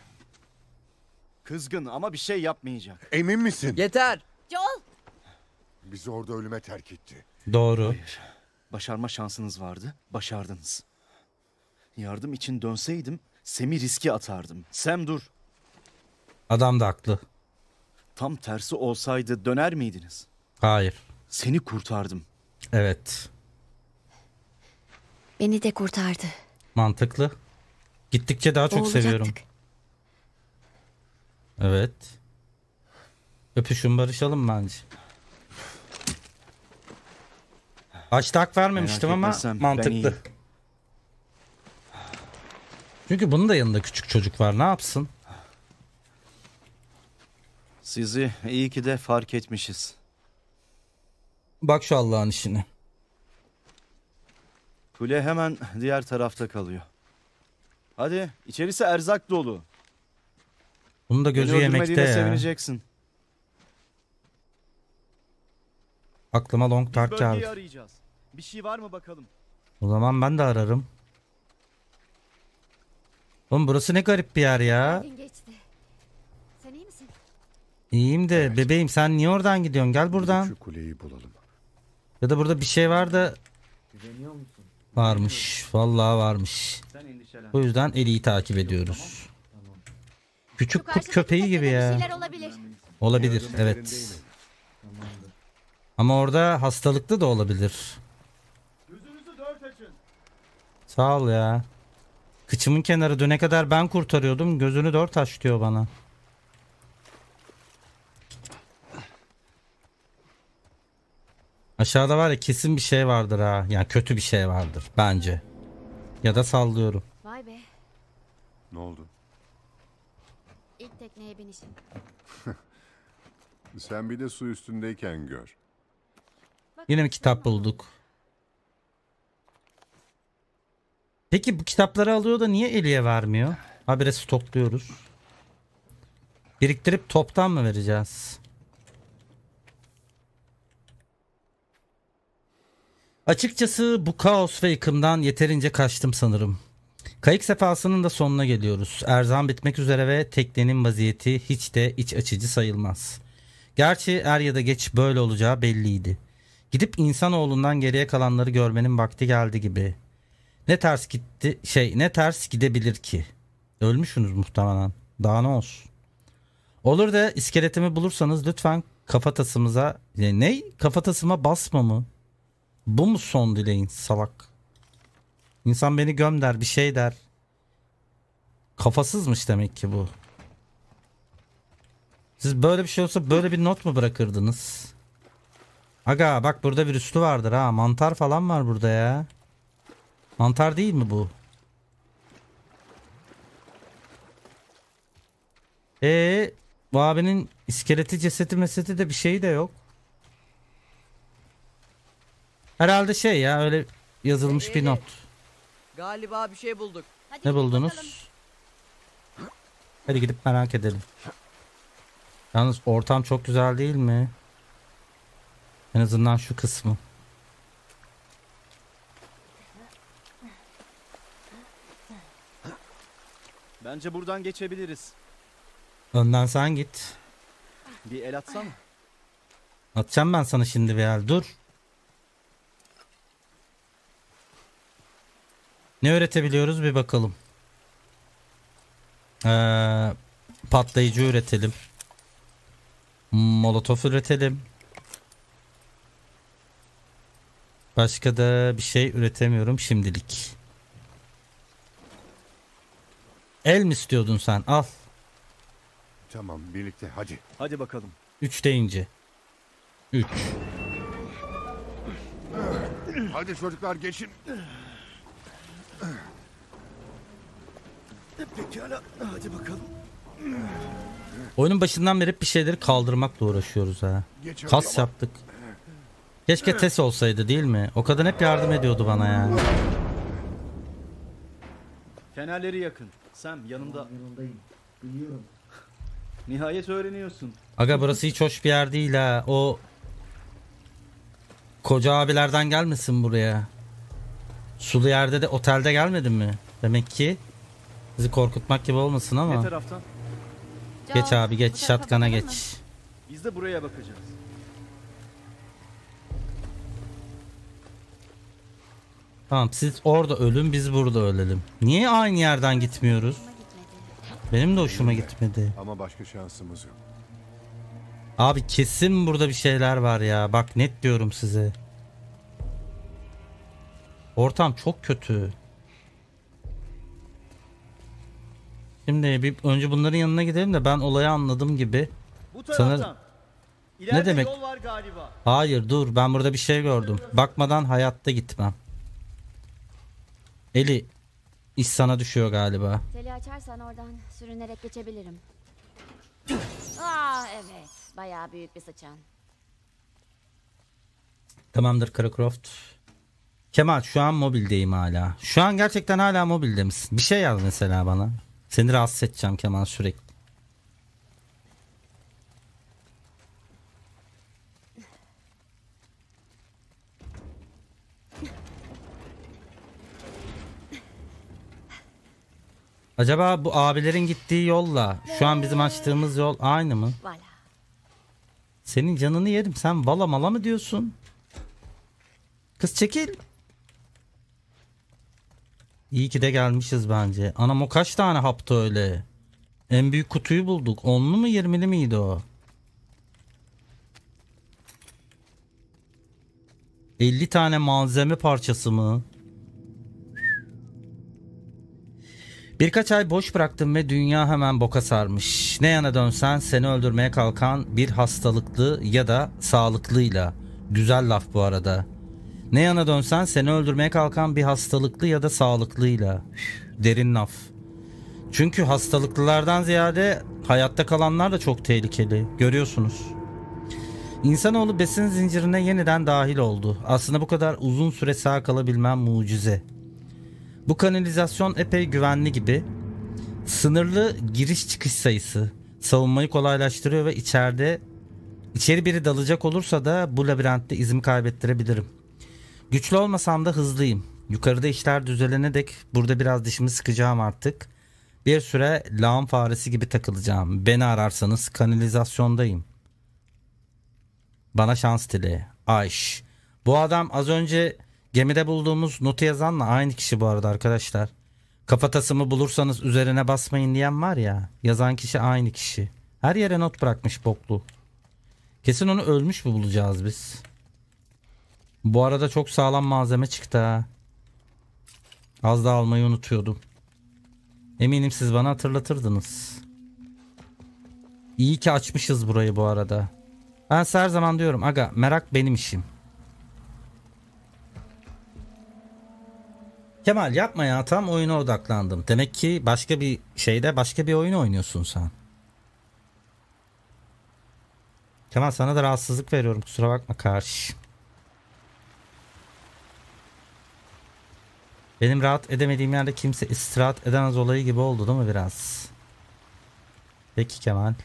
Kızgın ama bir şey yapmayacak. Emin misin? Yeter. Joel. Bizi orada ölüme terk etti. Doğru. Hayır. Başarma şansınız vardı. Başardınız. Yardım için dönseydim Sam'i riske atardım. Sam dur. Adam da haklı. Tam tersi olsaydı döner miydiniz? Hayır. Seni kurtardım. Evet. Beni de kurtardı. Mantıklı. Gittikçe daha çok Boğulacaktık. seviyorum. Evet. Öpüşün, barışalım bence. Başta hak vermemiştim Merak ama etme Sam, ben mantıklı. iyiyim. Çünkü bunun da yanında küçük çocuk var. Ne yapsın? Sizi iyi ki de fark etmişiz. Bak şu Allah'ın işine. Kule hemen diğer tarafta kalıyor. Hadi, içerisi erzak dolu. Bunun da gözü Beni yemekte öldürmediğine ya. sevineceksin. Aklıma Long Biz Dark bölgeyi geldi. arayacağız. Bir şey var mı bakalım? O zaman ben de ararım. Oğlum burası ne garip bir yer ya. Gün geçti. Sen iyi misin? İyiyim de bebeğim, sen niye oradan gidiyorsun? Gel buradan. Şu kuleyi bulalım. Ya da burada bir şey var da varmış. Vallahi varmış. O yüzden Ellie'yi takip ediyoruz. Küçük kurt köpeği gibi Bir ya. şeyler olabilir. Olabilir, evet. Ama orada hastalıklı da olabilir. Sağ ol ya. Kıçımın kenarı düne kadar ben kurtarıyordum. Gözünü 4 aç diyor bana. Aşağıda var ya, kesin bir şey vardır ha. Yani kötü bir şey vardır bence. Ya da sallıyorum. Vay be. Ne oldu? İlk tekneye binişim. Sen bir de su üstündeyken gör. Yine bir kitap bulduk. Peki bu kitapları alıyor da niye Ellie'ye vermiyor? Habire stokluyoruz. Biriktirip toptan mı vereceğiz? Açıkçası bu kaos ve yıkımdan yeterince kaçtım sanırım. Kayık sefasının da sonuna geliyoruz. Erzan bitmek üzere ve teknenin vaziyeti hiç de iç açıcı sayılmaz. Gerçi er ya da geç böyle olacağı belliydi. Gidip insanoğlundan geriye kalanları görmenin vakti geldi gibi. Ne ters gidebilir ki? Ölmüşsünüz muhtemelen. Daha ne olsun. Olur da iskeletimi bulursanız lütfen kafatasımıza... Ne? Kafatasıma basma mı? Bu mu son dileğin salak? İnsan beni göm der, bir şey der. Kafasızmış demek ki bu. Siz böyle bir şey olsa böyle bir not mu bırakırdınız? Aga bak burada bir üstü vardır ha. Mantar falan var burada ya. Mantar değil mi bu? Bu abinin iskeleti, cesedi, meseti de bir şeyi de yok. Herhalde şey ya, öyle yazılmış bir not. Galiba bir şey bulduk. Ne buldunuz? Hadi gidip merak edelim. Yalnız ortam çok güzel değil mi? En azından şu kısmı. Bence buradan geçebiliriz. Önden sen git. Bir el atsana. Atacağım ben sana şimdi bir el. Dur. Ne üretebiliyoruz bir bakalım. Patlayıcı üretelim. Molotof üretelim. Başka da bir şey üretemiyorum şimdilik. El mi istiyordun sen? Al. Tamam birlikte hadi. Hadi bakalım. 3 deyince. 3. Hadi çocuklar geçin. Pekala hadi bakalım. Oyunun başından beri hep bir şeyleri kaldırmakla uğraşıyoruz ha. Geç Kas yaptık. Keşke Tess olsaydı değil mi? O kadın hep yardım ediyordu bana ya. Fenerleri yakın. Sam yanımda. Yanındayım. Biliyorum. Nihayet öğreniyorsun. Aga burası hiç hoş bir yer değil ha. O koca abilerden gelmesin buraya. Sulu yerde de otelde gelmedin mi? Demek ki bizi korkutmak gibi olmasın ama. Ne taraftan? Geç abi geç. Şatkana geç. Biz de buraya bakacağız. Tamam siz orada ölün, biz burada ölelim. Niye aynı yerden gitmiyoruz? Benim de hoşuma gitmedi. Ama başka şansımız yok. Abi kesin burada bir şeyler var ya. Bak net diyorum size. Ortam çok kötü. Şimdi bir önce bunların yanına gidelim de ben olayı anladım gibi. Bu taraftan. Sanırım... İleride Ne demek? yol var galiba. Hayır dur, ben burada bir şey gördüm. Bakmadan hayatta gitmem. Eli iş sana düşüyor galiba. Teli açarsan oradan sürünerek geçebilirim. Aa evet. Bayağı büyük bir sıçan. Tamamdır Cracroft. Kemal şu an mobildeyim hala. Şu an gerçekten hala mobilde misin? Bir şey yaz mesela bana. Seni rahatsız edeceğim Kemal sürekli. Acaba bu abilerin gittiği yolla şu an bizim açtığımız yol aynı mı? Vala. Senin canını yerim. Sen vala mala mı diyorsun? Kız çekil. İyi ki de gelmişiz bence. Anam o kaç tane haptı öyle? En büyük kutuyu bulduk. 10'lu mu 20'li miydi o? 50 tane malzeme parçası mı? Birkaç ay boş bıraktım ve dünya hemen boka sarmış. Ne yana dönsen seni öldürmeye kalkan bir hastalıklı ya da sağlıklıyla. Güzel laf bu arada. Ne yana dönsen seni öldürmeye kalkan bir hastalıklı ya da sağlıklıyla. Derin laf. Çünkü hastalıklılardan ziyade hayatta kalanlar da çok tehlikeli. Görüyorsunuz. İnsanoğlu besin zincirine yeniden dahil oldu. Aslında bu kadar uzun süre sağ kalabilmem mucize. Bu kanalizasyon epey güvenli gibi. Sınırlı giriş çıkış sayısı savunmayı kolaylaştırıyor ve içeri biri dalacak olursa da bu labirentte izimi kaybettirebilirim. Güçlü olmasam da hızlıyım. Yukarıda işler düzelene dek burada biraz dişimi sıkacağım artık. Bir süre lağım faresi gibi takılacağım. Beni ararsanız kanalizasyondayım. Bana şans dile. Ayş. Bu adam az önce gemide bulduğumuz notu yazanla aynı kişi bu arada arkadaşlar. Kafatasımı bulursanız üzerine basmayın diyen var ya. Yazan kişi aynı kişi. Her yere not bırakmış boklu. Kesin onu ölmüş mü bulacağız biz? Bu arada çok sağlam malzeme çıktı ha. Az da almayı unutuyordum. Eminim siz bana hatırlatırdınız. İyi ki açmışız burayı bu arada. Ben size her zaman diyorum aga, merak benim işim. Kemal yapma ya, tam oyuna odaklandım. Demek ki başka bir şeyde başka bir oyun oynuyorsun sen. Kemal sana da rahatsızlık veriyorum, kusura bakma kardeşim. Benim rahat edemediğim yerde kimse istirahat edemez olayı gibi oldu değil mi biraz? Peki Kemal.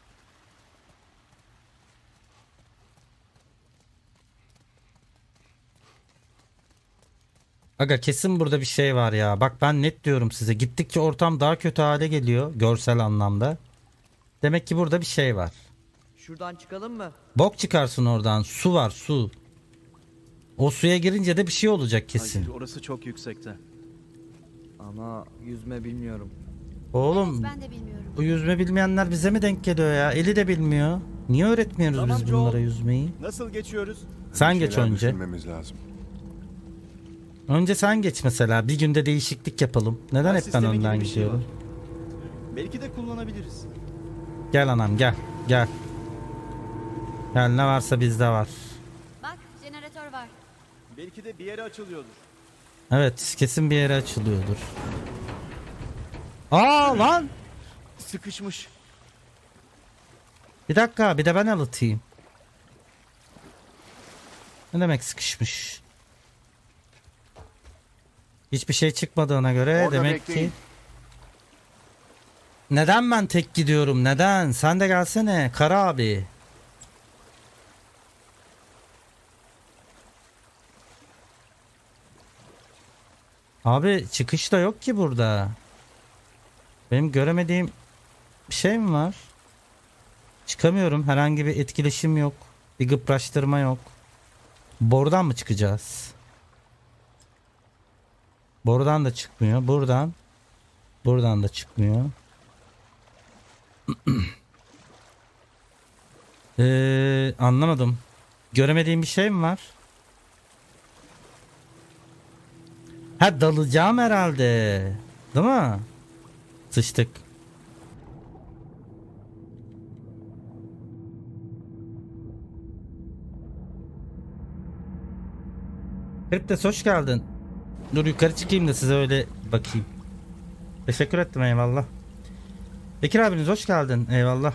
Aga kesin burada bir şey var ya. Bak ben net diyorum size. Gittikçe ortam daha kötü hale geliyor görsel anlamda. Demek ki burada bir şey var. Şuradan çıkalım mı? Bok çıkarsın oradan. Su var, su. O suya girince de bir şey olacak kesin. Hayır, orası çok yüksekte. Ama yüzme bilmiyorum. Oğlum Evet, ben de bilmiyorum. bu yüzme bilmeyenler bize mi denk geliyor ya? Eli de bilmiyor. Niye öğretmiyoruz Tamam, biz Joel. bunlara yüzmeyi? Nasıl geçiyoruz? Sen geç Şeyler önce. düşünmemiz lazım. Önce sen geç mesela. Bir günde değişiklik yapalım. Neden hep ben Sistemi gibi önden bir şey gidiyorum? var. Belki de kullanabiliriz. Gel anam gel. Gel. Gel, ne varsa bizde var. Bak, jeneratör var. Belki de bir yere açılıyordur. Evet, kesin bir yere açılıyordur. Aa lan! Sıkışmış. Bir dakika, bir de ben alıtayım. Ne demek sıkışmış? Hiçbir şey çıkmadığına göre Orada demek bekleyin. ki... Neden ben tek gidiyorum? Neden? Sen de gelsene Kara abi. Abi çıkış da yok ki burada. Benim göremediğim bir şey mi var? Çıkamıyorum. Herhangi bir etkileşim yok. Bir gıpraştırma yok. Borudan mı çıkacağız? Borudan da çıkmıyor. Buradan. Buradan da çıkmıyor. Anlamadım. Göremediğim bir şey mi var? Ha, dalacağım herhalde. Değil mi? Sıçtık. Kriptes hoş geldin. Dur yukarı çıkayım da size öyle bakayım. Teşekkür ettim, eyvallah. Bekir abiniz hoş geldin, eyvallah.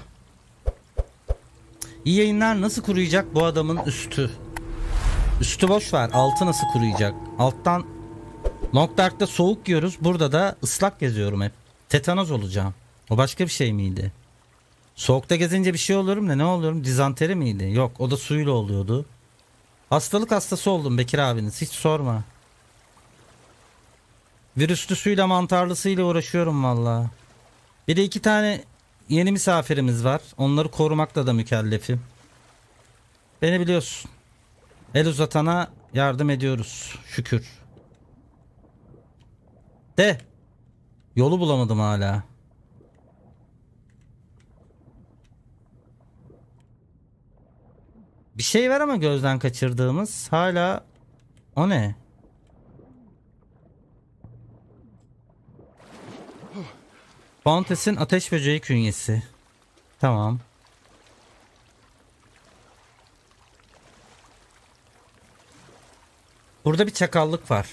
İyi yayınlar. Nasıl kuruyacak bu adamın üstü? Üstü boş ver, altı nasıl kuruyacak? Alttan Long Dark'ta soğuk yiyoruz, burada da ıslak geziyorum hep. Tetanoz olacağım. O başka bir şey miydi? Soğukta gezince bir şey oluyorum da ne oluyorum? Dizanteri miydi? Yok, o da suyla oluyordu. Hastalık hastası oldum Bekir abiniz, hiç sorma. Virüslüsüyle mantarlısıyla uğraşıyorum valla. Bir de 2 tane yeni misafirimiz var. Onları korumakla da mükellefim. Beni biliyorsun. El uzatana yardım ediyoruz. Şükür. De. Yolu bulamadım hala. Bir şey var ama gözden kaçırdığımız. Hala. O ne? Fontes'in ateş böceği künyesi. Tamam. Burada bir çakallık var.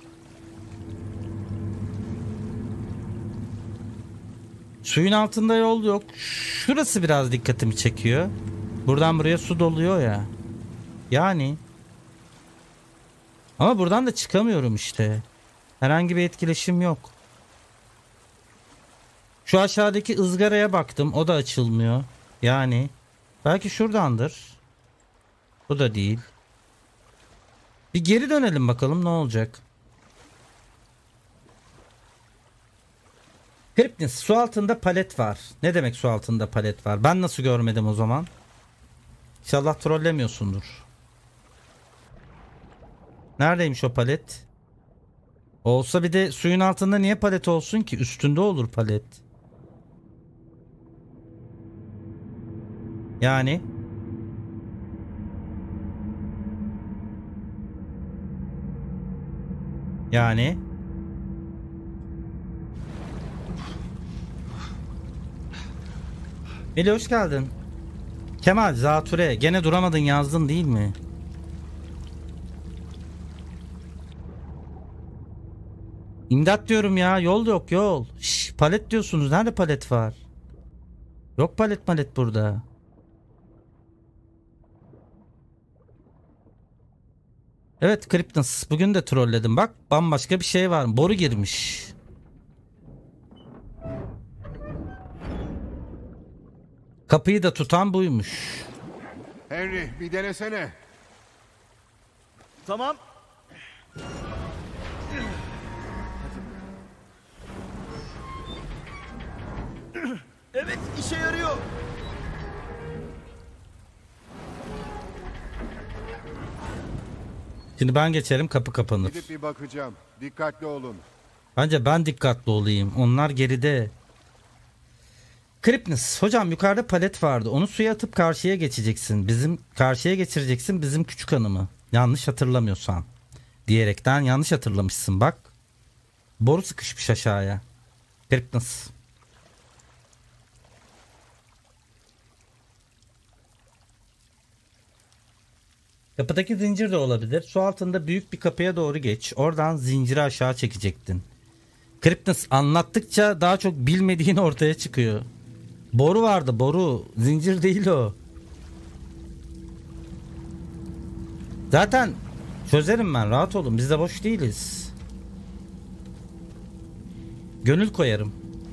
Suyun altında yol yok. Şurası biraz dikkatimi çekiyor. Buradan buraya su doluyor ya. Yani. Ama buradan da çıkamıyorum işte. Herhangi bir etkileşim yok. Şu aşağıdaki ızgaraya baktım. O da açılmıyor. Yani. Belki şuradandır. Bu da değil. Bir geri dönelim bakalım ne olacak. Kripnis, su altında palet var. Ne demek su altında palet var? Ben nasıl görmedim o zaman? İnşallah trollemiyorsundur. Neredeymiş o palet? Olsa bir de suyun altında niye palet olsun ki? Üstünde olur palet. Yani Melih hoş geldin. Kemal Zatüre gene duramadın yazdın değil mi? İmdat diyorum ya, yol yok yol. Şş, palet diyorsunuz, nerede palet var? Yok palet burada. Evet Kryptons, bugün de trolledim bak, bambaşka bir şey var, boru girmiş. Kapıyı da tutan buymuş. Henry bir denesene. Tamam. Evet, işe yarıyor. Şimdi ben geçerim, kapı kapanır. Gidip bir bakacağım. Dikkatli olun. Bence ben dikkatli olayım. Onlar geride. Kryptons, hocam yukarıda palet vardı. Onu suya atıp karşıya geçeceksin. Karşıya geçireceksin bizim küçük hanımı. Yanlış hatırlamıyorsam. Diyerekten yanlış hatırlamışsın bak. Boru sıkışmış aşağıya. Kryptons. Kapıdaki zincir de olabilir. Su altında büyük bir kapıya doğru geç. Oradan zinciri aşağı çekecektin. Kryptons, anlattıkça daha çok bilmediğin ortaya çıkıyor. Boru vardı, boru. Zincir değil o. Zaten çözerim ben, rahat olun. Biz de boş değiliz. Gönül koyarım.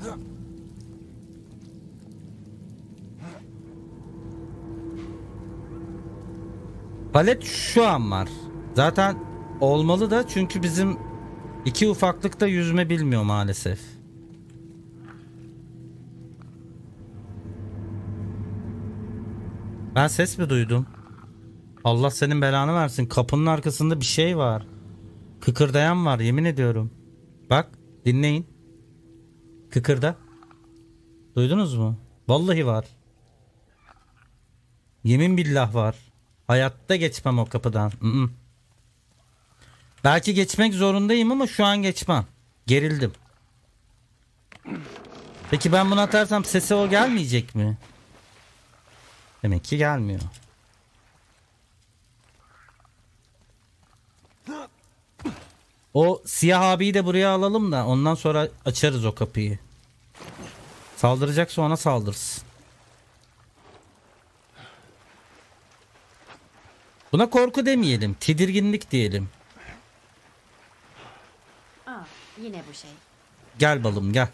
Palet şu an var. Zaten olmalı da, çünkü bizim iki ufaklıkta yüzme bilmiyor maalesef. Ben ses mi duydum? Allah senin belanı versin. Kapının arkasında bir şey var. Kıkırdayan var, yemin ediyorum. Bak, dinleyin. Kıkırda. Duydunuz mu? Vallahi var. Yemin billah var. Hayatta geçmem o kapıdan. Belki geçmek zorundayım ama şu an geçmem. Gerildim. Peki ben bunu atarsam sese o gelmeyecek mi? Demek ki gelmiyor. O siyah abiyi de buraya alalım da ondan sonra açarız o kapıyı. Saldıracaksa ona saldırsın. Buna korku demeyelim, tedirginlik diyelim. Aa, yine bu şey. Gel balım gel.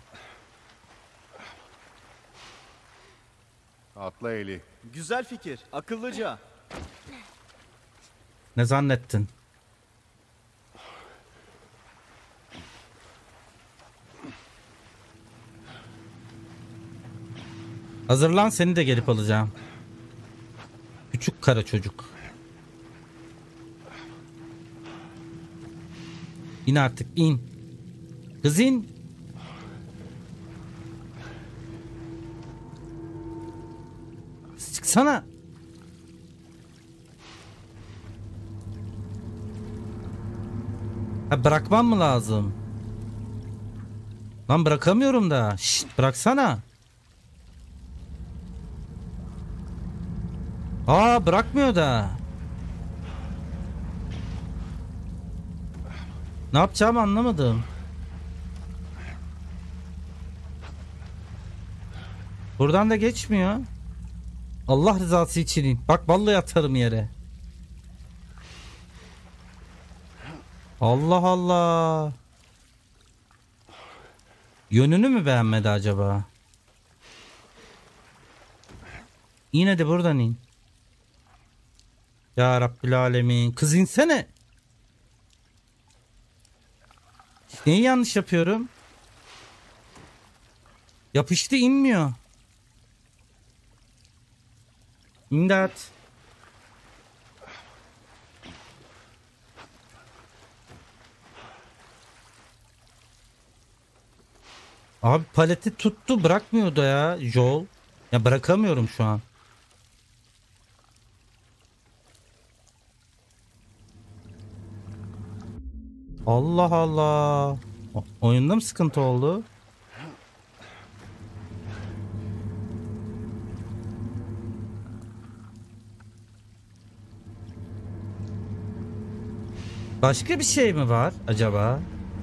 Atla Eli. Güzel fikir, akıllıca. Ne zannettin? Hazırlan, seni de gelip alacağım. Küçük kara çocuk. İn artık, in. Kız in. Çıksana. Ha, bırakmam mı lazım? Lan bırakamıyorum da. Şşt, bıraksana. Aa, bırakmıyor da. Ne yapacağımı anlamadım. Buradan da geçmiyor. Allah rızası için in. Bak vallahi atarım yere. Allah Allah. Yönünü mü beğenmedi acaba? Yine de buradan in. Ya Rabbil Alemin. Kız insene. Neyi yanlış yapıyorum? Yapıştı, inmiyor. İmdat. Abi paleti tuttu bırakmıyordu ya Joel. Ya bırakamıyorum şu an. Allah Allah. Oyunda mı sıkıntı oldu? Başka bir şey mi var acaba?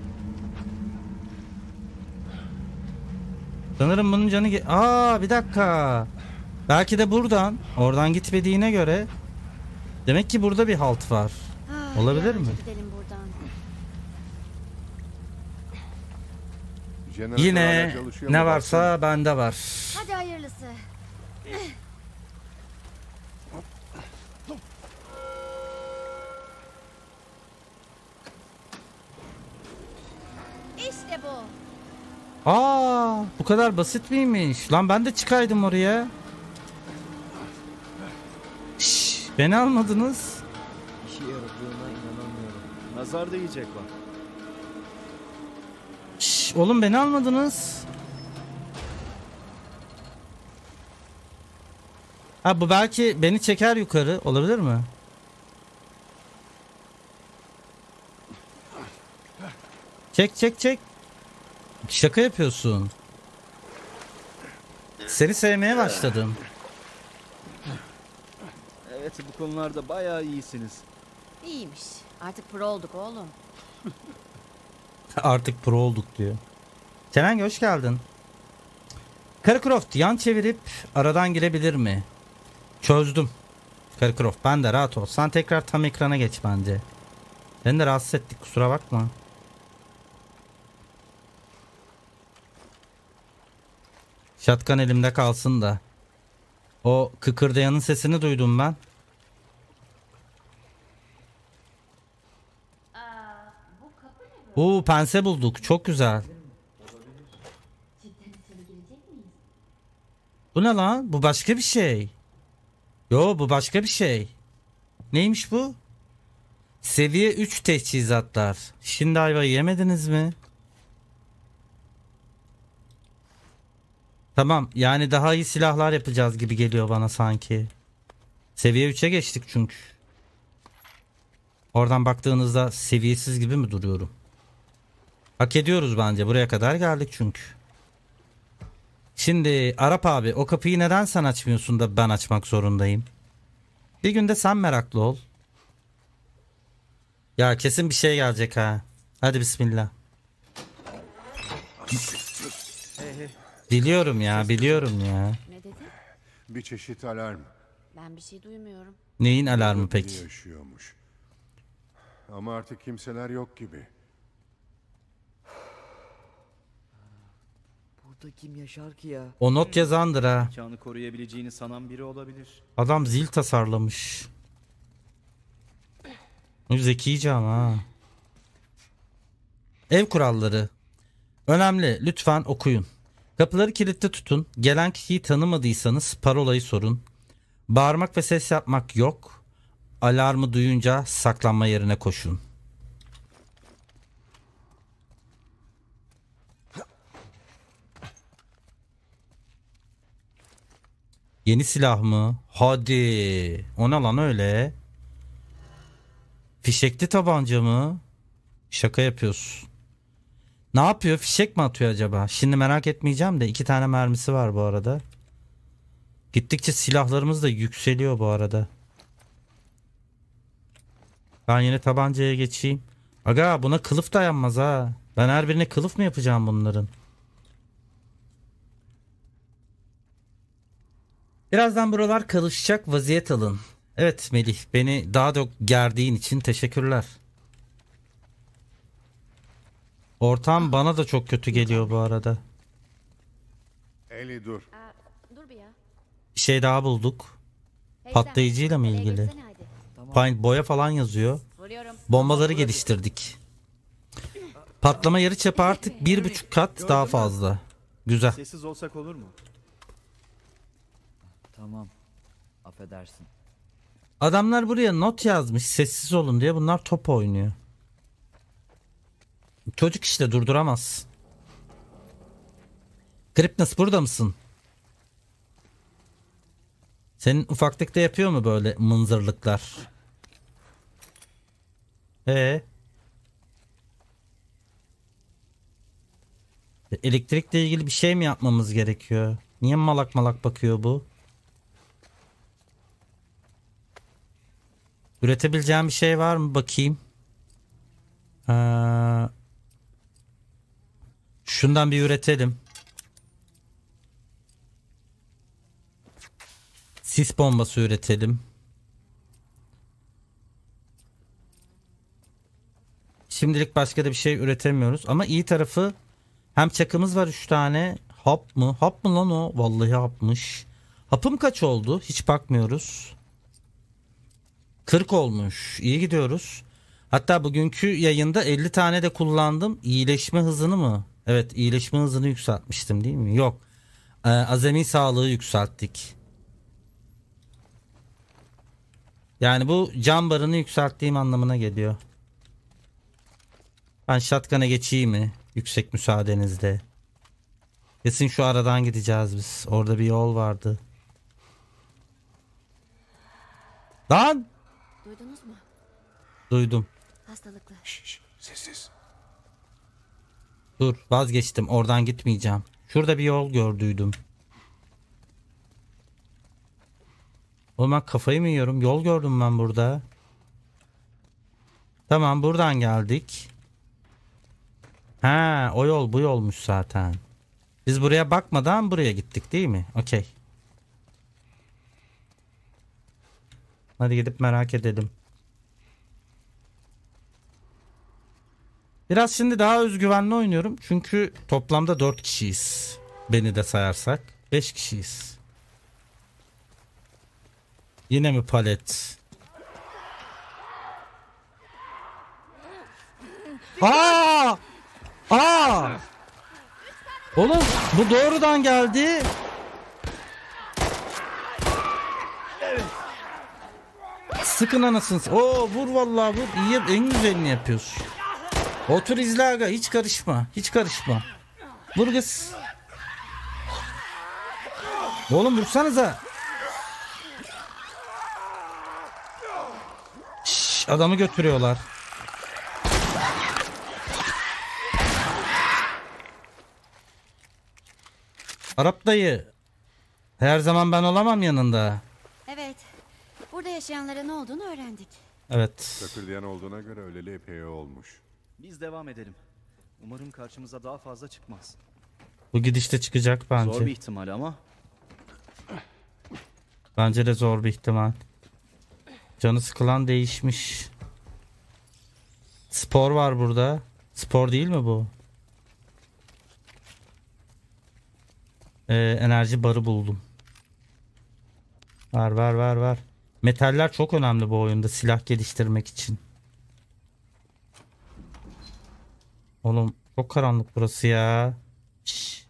Sanırım bunun canı... bir dakika. Belki de buradan. Oradan gitmediğine göre. Demek ki burada bir halt var. Olabilir mi? Gidelim buradan. Yine ne varsa bende var. Hadi hayırlısı. İşte bu. Bu kadar basit miymiş? Lan ben de çıkaydım oraya. Şşş, beni almadınız. İşe yaradığına inanamıyorum. Nazar değecek bak. Şşş, oğlum beni almadınız. Bu belki beni çeker yukarı. Olabilir mi? Çek. Şaka yapıyorsun. Seni sevmeye başladım. Evet, bu konularda bayağı iyisiniz. İyiymiş. Artık pro olduk oğlum. Artık pro olduk diyor. Kenan hoş geldin. Kara Croft yan çevirip aradan girebilir mi? Çözdüm. Kara Croft ben de rahat ol. Sen tekrar tam ekrana geç bence. Beni de rahatsız ettik kusura bakma. Şatkan elimde kalsın da. O kıkırdayanın sesini duydum ben. Pense bulduk. Çok güzel. Bu ne lan? Bu başka bir şey. Yo bu başka bir şey. Neymiş bu? Seviye 3 teçhizatlar. Şimdi ayvayı yemediniz mi? Tamam yani daha iyi silahlar yapacağız gibi geliyor bana sanki. Seviye 3'e geçtik çünkü. Oradan baktığınızda seviyesiz gibi mi duruyorum? Hak ediyoruz bence, buraya kadar geldik çünkü. Şimdi Arap abi o kapıyı neden sen açmıyorsun da ben açmak zorundayım? Bir günde sen meraklı ol. Ya kesin bir şey gelecek ha. Hadi bismillah. Biliyorum ya. Ne dedi? Bir çeşit alarm. Ben bir şey duymuyorum. Neyin alarmı peki? Yaşıyormuş. Ama artık kimseler yok gibi. Burada kim yaşar ki ya? O not yazandır ha. Mekanı koruyabileceğini sanan biri olabilir. Adam zil tasarlamış. Zekice ama ha. Ev kuralları. Önemli. Lütfen okuyun. Kapıları kilitli tutun. Gelen kişiyi tanımadıysanız parolayı sorun. Bağırmak ve ses yapmak yok. Alarmı duyunca saklanma yerine koşun. Yeni silah mı? Hadi. O ne lan öyle? Fişekli tabanca mı? Şaka yapıyorsun. Ne yapıyor? Fişek mi atıyor acaba? Şimdi merak etmeyeceğim de 2 tane mermisi var bu arada. Gittikçe silahlarımız da yükseliyor bu arada. Ben yine tabancaya geçeyim. Aga buna kılıf dayanmaz ha. Ben her birine kılıf mı yapacağım bunların? Birazdan buralar karışacak, vaziyet alın. Evet Melih, beni daha da gerdiğin için teşekkürler. Ortam bana da çok kötü geliyor bu arada. Eli dur. Dur bir ya. Bir şey daha bulduk. Patlayıcıyla mı ilgili? Boya falan yazıyor. Bombaları geliştirdik. Patlama yarıçapı artık 1,5 kat daha fazla. Güzel. Sessiz olsak olur mu? Tamam. Affedersin. Adamlar buraya not yazmış sessiz olun diye, bunlar top oynuyor. Çocuk işte, durduramaz. Kripnas burada mısın? Senin ufaklıkta yapıyor mu böyle mınzırlıklar? Elektrikle ilgili bir şey mi yapmamız gerekiyor? Niye malak malak bakıyor bu? Üretebileceğim bir şey var mı? Bakayım. Şundan bir üretelim. Sis bombası üretelim. Şimdilik başka da bir şey üretemiyoruz. Ama iyi tarafı hem çakımız var 3 tane. Hap mı? Hap mı lan o? Vallahi hapmış. Hapım kaç oldu? Hiç bakmıyoruz. 40 olmuş. İyi gidiyoruz. Hatta bugünkü yayında 50 tane de kullandım. İyileşme hızını mı? Evet, iyileşme hızını yükseltmiştim değil mi? Yok. Azami sağlığı yükselttik. Yani bu can barını yükselttiğim anlamına geliyor. Ben shotgun'a geçeyim mi? Yüksek müsaadenizle. Kesin şu aradan gideceğiz biz. Orada bir yol vardı. Lan! Duydunuz mu? Duydum. Hastalıklı. Şş, sessiz. Dur, vazgeçtim. Oradan gitmeyeceğim. Şurada bir yol gördüydüm. Oğlum ben kafayı mı yiyorum? Yol gördüm ben burada. Tamam, buradan geldik. Ha, o yol bu yolmuş zaten. Biz buraya bakmadan buraya gittik değil mi? Okey. Hadi gidip merak edelim. Biraz şimdi daha özgüvenli oynuyorum. Çünkü toplamda 4 kişiyiz. Beni de sayarsak 5 kişiyiz. Yine mi palet? Aa! Aa! Oğlum bu doğrudan geldi. Sıkın anasını. Oo, vur vallahi vur. İyi, en güzelini yapıyorsun. Otur izle aga, hiç karışma. Hiç karışma. Vur kız. Oğlum vursanıza. Şşş, adamı götürüyorlar. Arap dayı. Her zaman ben olamam yanında. Evet. Burada yaşayanlara ne olduğunu öğrendik. Evet. Takırdayan olduğuna göre öleli epey olmuş. Biz devam edelim. Umarım karşımıza daha fazla çıkmaz. Bu gidişte çıkacak bence. Zor bir ihtimal ama. Bence de zor bir ihtimal. Canı sıkılan değişmiş. Spor var burada. Spor değil mi bu? Enerji barı buldum. Var. Metaller çok önemli bu oyunda silah geliştirmek için. Oğlum çok karanlık burası ya. Şşş.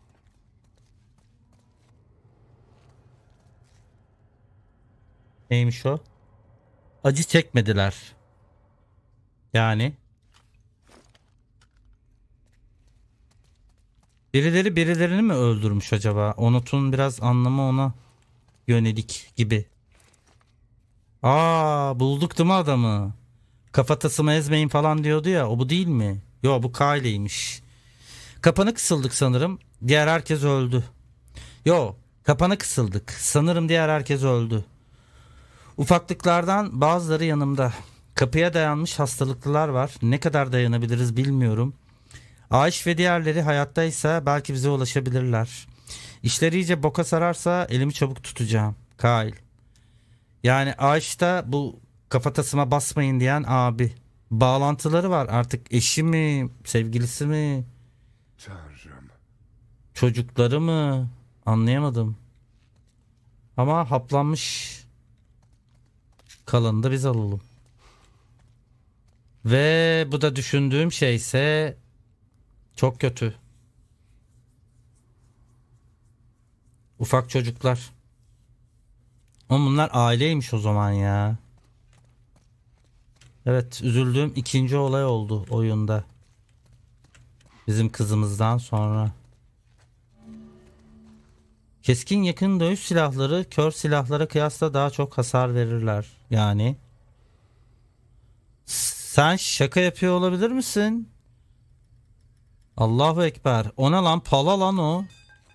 Neymiş o? Acı çekmediler. Yani. Birileri birilerini mi öldürmüş acaba? Onut'un biraz anlamı ona yönelik gibi. Aa, bulduk değil mi adamı? Kafatasımı ezmeyin falan diyordu ya. O bu değil mi? Yo, bu Kayle'ymiş. Kapanı kısıldık sanırım. Diğer herkes öldü. Yo, kapanı kısıldık. Sanırım diğer herkes öldü. Ufaklıklardan bazıları yanımda. Kapıya dayanmış hastalıklılar var. Ne kadar dayanabiliriz bilmiyorum. Ayş ve diğerleri hayattaysa belki bize ulaşabilirler. İşler iyice boka sararsa elimi çabuk tutacağım. Kyle. Yani Ayş'ta bu kafatasıma basmayın diyen abi. Bağlantıları var artık, eşi mi, sevgilisi mi? Tanrım. Çocukları mı? Anlayamadım. Ama haplanmış. Kalanını da biz alalım. Ve bu da düşündüğüm şeyse çok kötü. Ufak çocuklar. Ama bunlar aileymiş o zaman ya. Evet, üzüldüğüm ikinci olay oldu oyunda. Bizim kızımızdan sonra. Keskin yakın dövüş silahları kör silahlara kıyasla daha çok hasar verirler. Yani sen şaka yapıyor olabilir misin? Allahu Ekber. O ne lan? Pala lan o.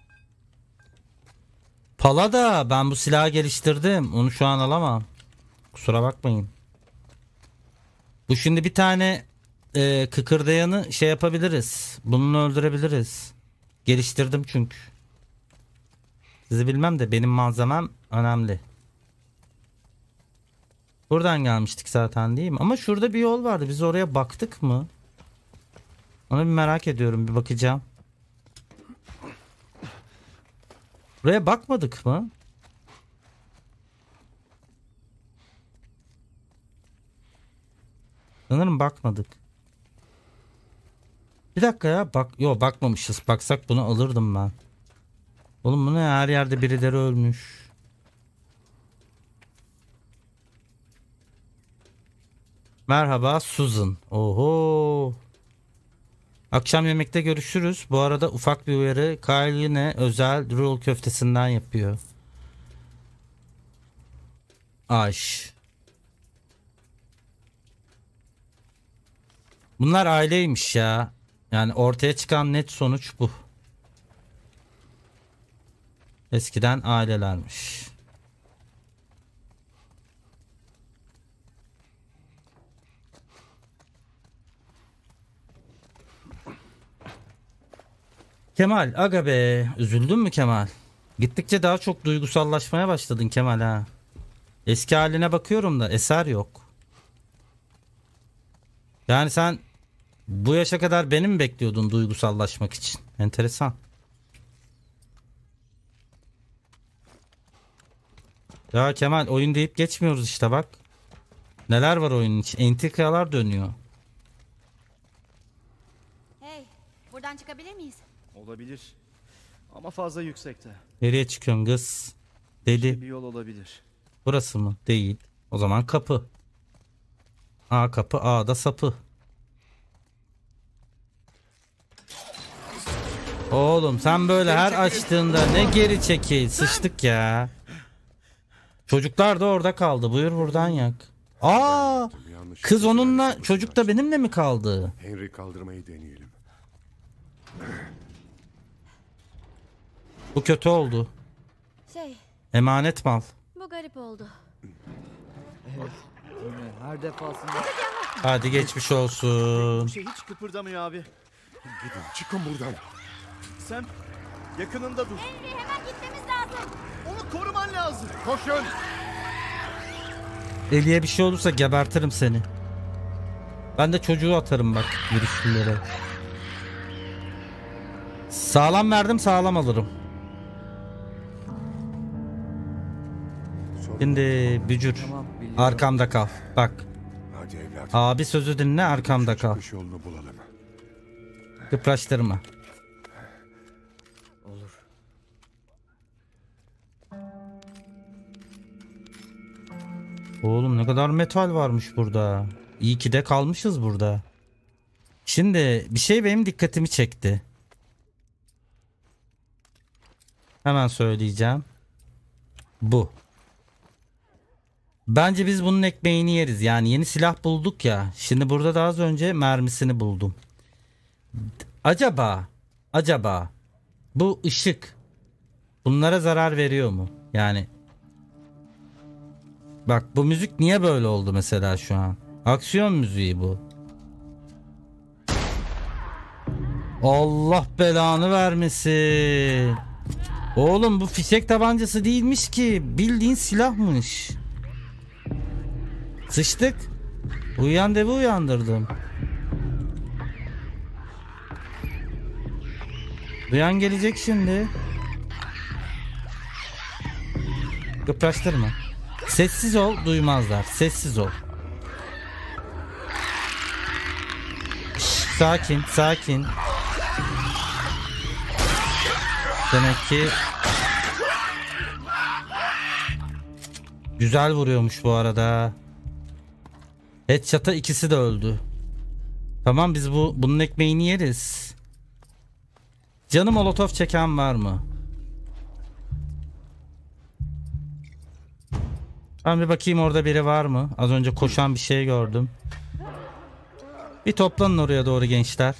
Pala da ben bu silahı geliştirdim. Onu şu an alamam. Kusura bakmayın. Bu şimdi bir tane kıkırdayanı şey yapabiliriz. Bununla öldürebiliriz. Geliştirdim çünkü. Sizi bilmem de benim malzemem önemli. Buradan gelmiştik zaten değil mi? Ama şurada bir yol vardı. Biz oraya baktık mı? Onu bir merak ediyorum. Bir bakacağım. Buraya bakmadık mı? Sanırım bakmadık. Bir dakika ya. Yok bakmamışız. Baksak bunu alırdım ben. Oğlum bu ne? Her yerde birileri ölmüş. Merhaba Susan. Oho. Akşam yemekte görüşürüz. Bu arada ufak bir uyarı. Kyle yine özel rulo köftesinden yapıyor. Aş. Bunlar aileymiş ya. Yani ortaya çıkan net sonuç bu. Eskiden ailelermiş. Kemal aga be, üzüldün mü Kemal? Gittikçe daha çok duygusallaşmaya başladın Kemal ha. Eski haline bakıyorum da eser yok. Yani sen bu yaşa kadar beni mi bekliyordun duygusallaşmak için? Enteresan. Ya Kemal oyun deyip geçmiyoruz işte bak. Neler var oyunun için? Entrikalar dönüyor. Hey, buradan çıkabilir miyiz? Olabilir. Ama fazla yüksekte. Nereye çıkıyorsun kız? Deli. Bir yol olabilir. Burası mı? Değil. O zaman kapı. A kapı, A da sapı. Oğlum sen böyle her açtığında ne geri çekil. Sıçtık ya. Çocuklar da orada kaldı. Buyur buradan yak. Aa! Kız onunla, çocuk da benimle mi kaldı? Henry kaldırmayı deneyelim. Bu kötü oldu. Emanet mal. Bu garip oldu. Evet. Yine her defasında. Hadi geçmiş olsun. Bir şey hiç kıpırdamıyor abi. Gidin çıkın buradan. Sen yakınında dur. Henry hemen gitmemiz lazım. Onu koruman lazım. Koşun. Eliye bir şey olursa gebertirim seni. Ben de çocuğu atarım bak girişimlere. Sağlam verdim sağlam alırım. Şimdi bücür. Tamam, Arkamda kal. Bak. Hadi evlat. Abi sözü dinle arkamda kal. Çıkış yolunu bulalım. Kıpraştırma. Olur. Oğlum ne kadar metal varmış burada. İyi ki de kalmışız burada. Şimdi bir şey benim dikkatimi çekti. Hemen söyleyeceğim. Bu. Bence biz bunun ekmeğini yeriz. Yani yeni silah bulduk ya. Şimdi burada da az önce mermisini buldum. Acaba bu ışık bunlara zarar veriyor mu? Yani bak bu müzik niye böyle oldu mesela şu an? Aksiyon müziği bu. Allah belanı vermesin. Oğlum bu fişek tabancası değilmiş ki. Bildiğin silahmış. Sıçtık. Uyuyan devi uyandırdım. Duyan gelecek şimdi. Kıpraştırma. Sessiz ol, duymazlar. Sessiz ol. Şş, sakin. Demek ki güzel vuruyormuş bu arada. Headshot'a ikisi de öldü. Tamam biz bunun ekmeğini yeriz. Canı molotof çeken var mı? Ben bir bakayım orada biri var mı? Az önce koşan bir şey gördüm. Bir toplanın oraya doğru gençler.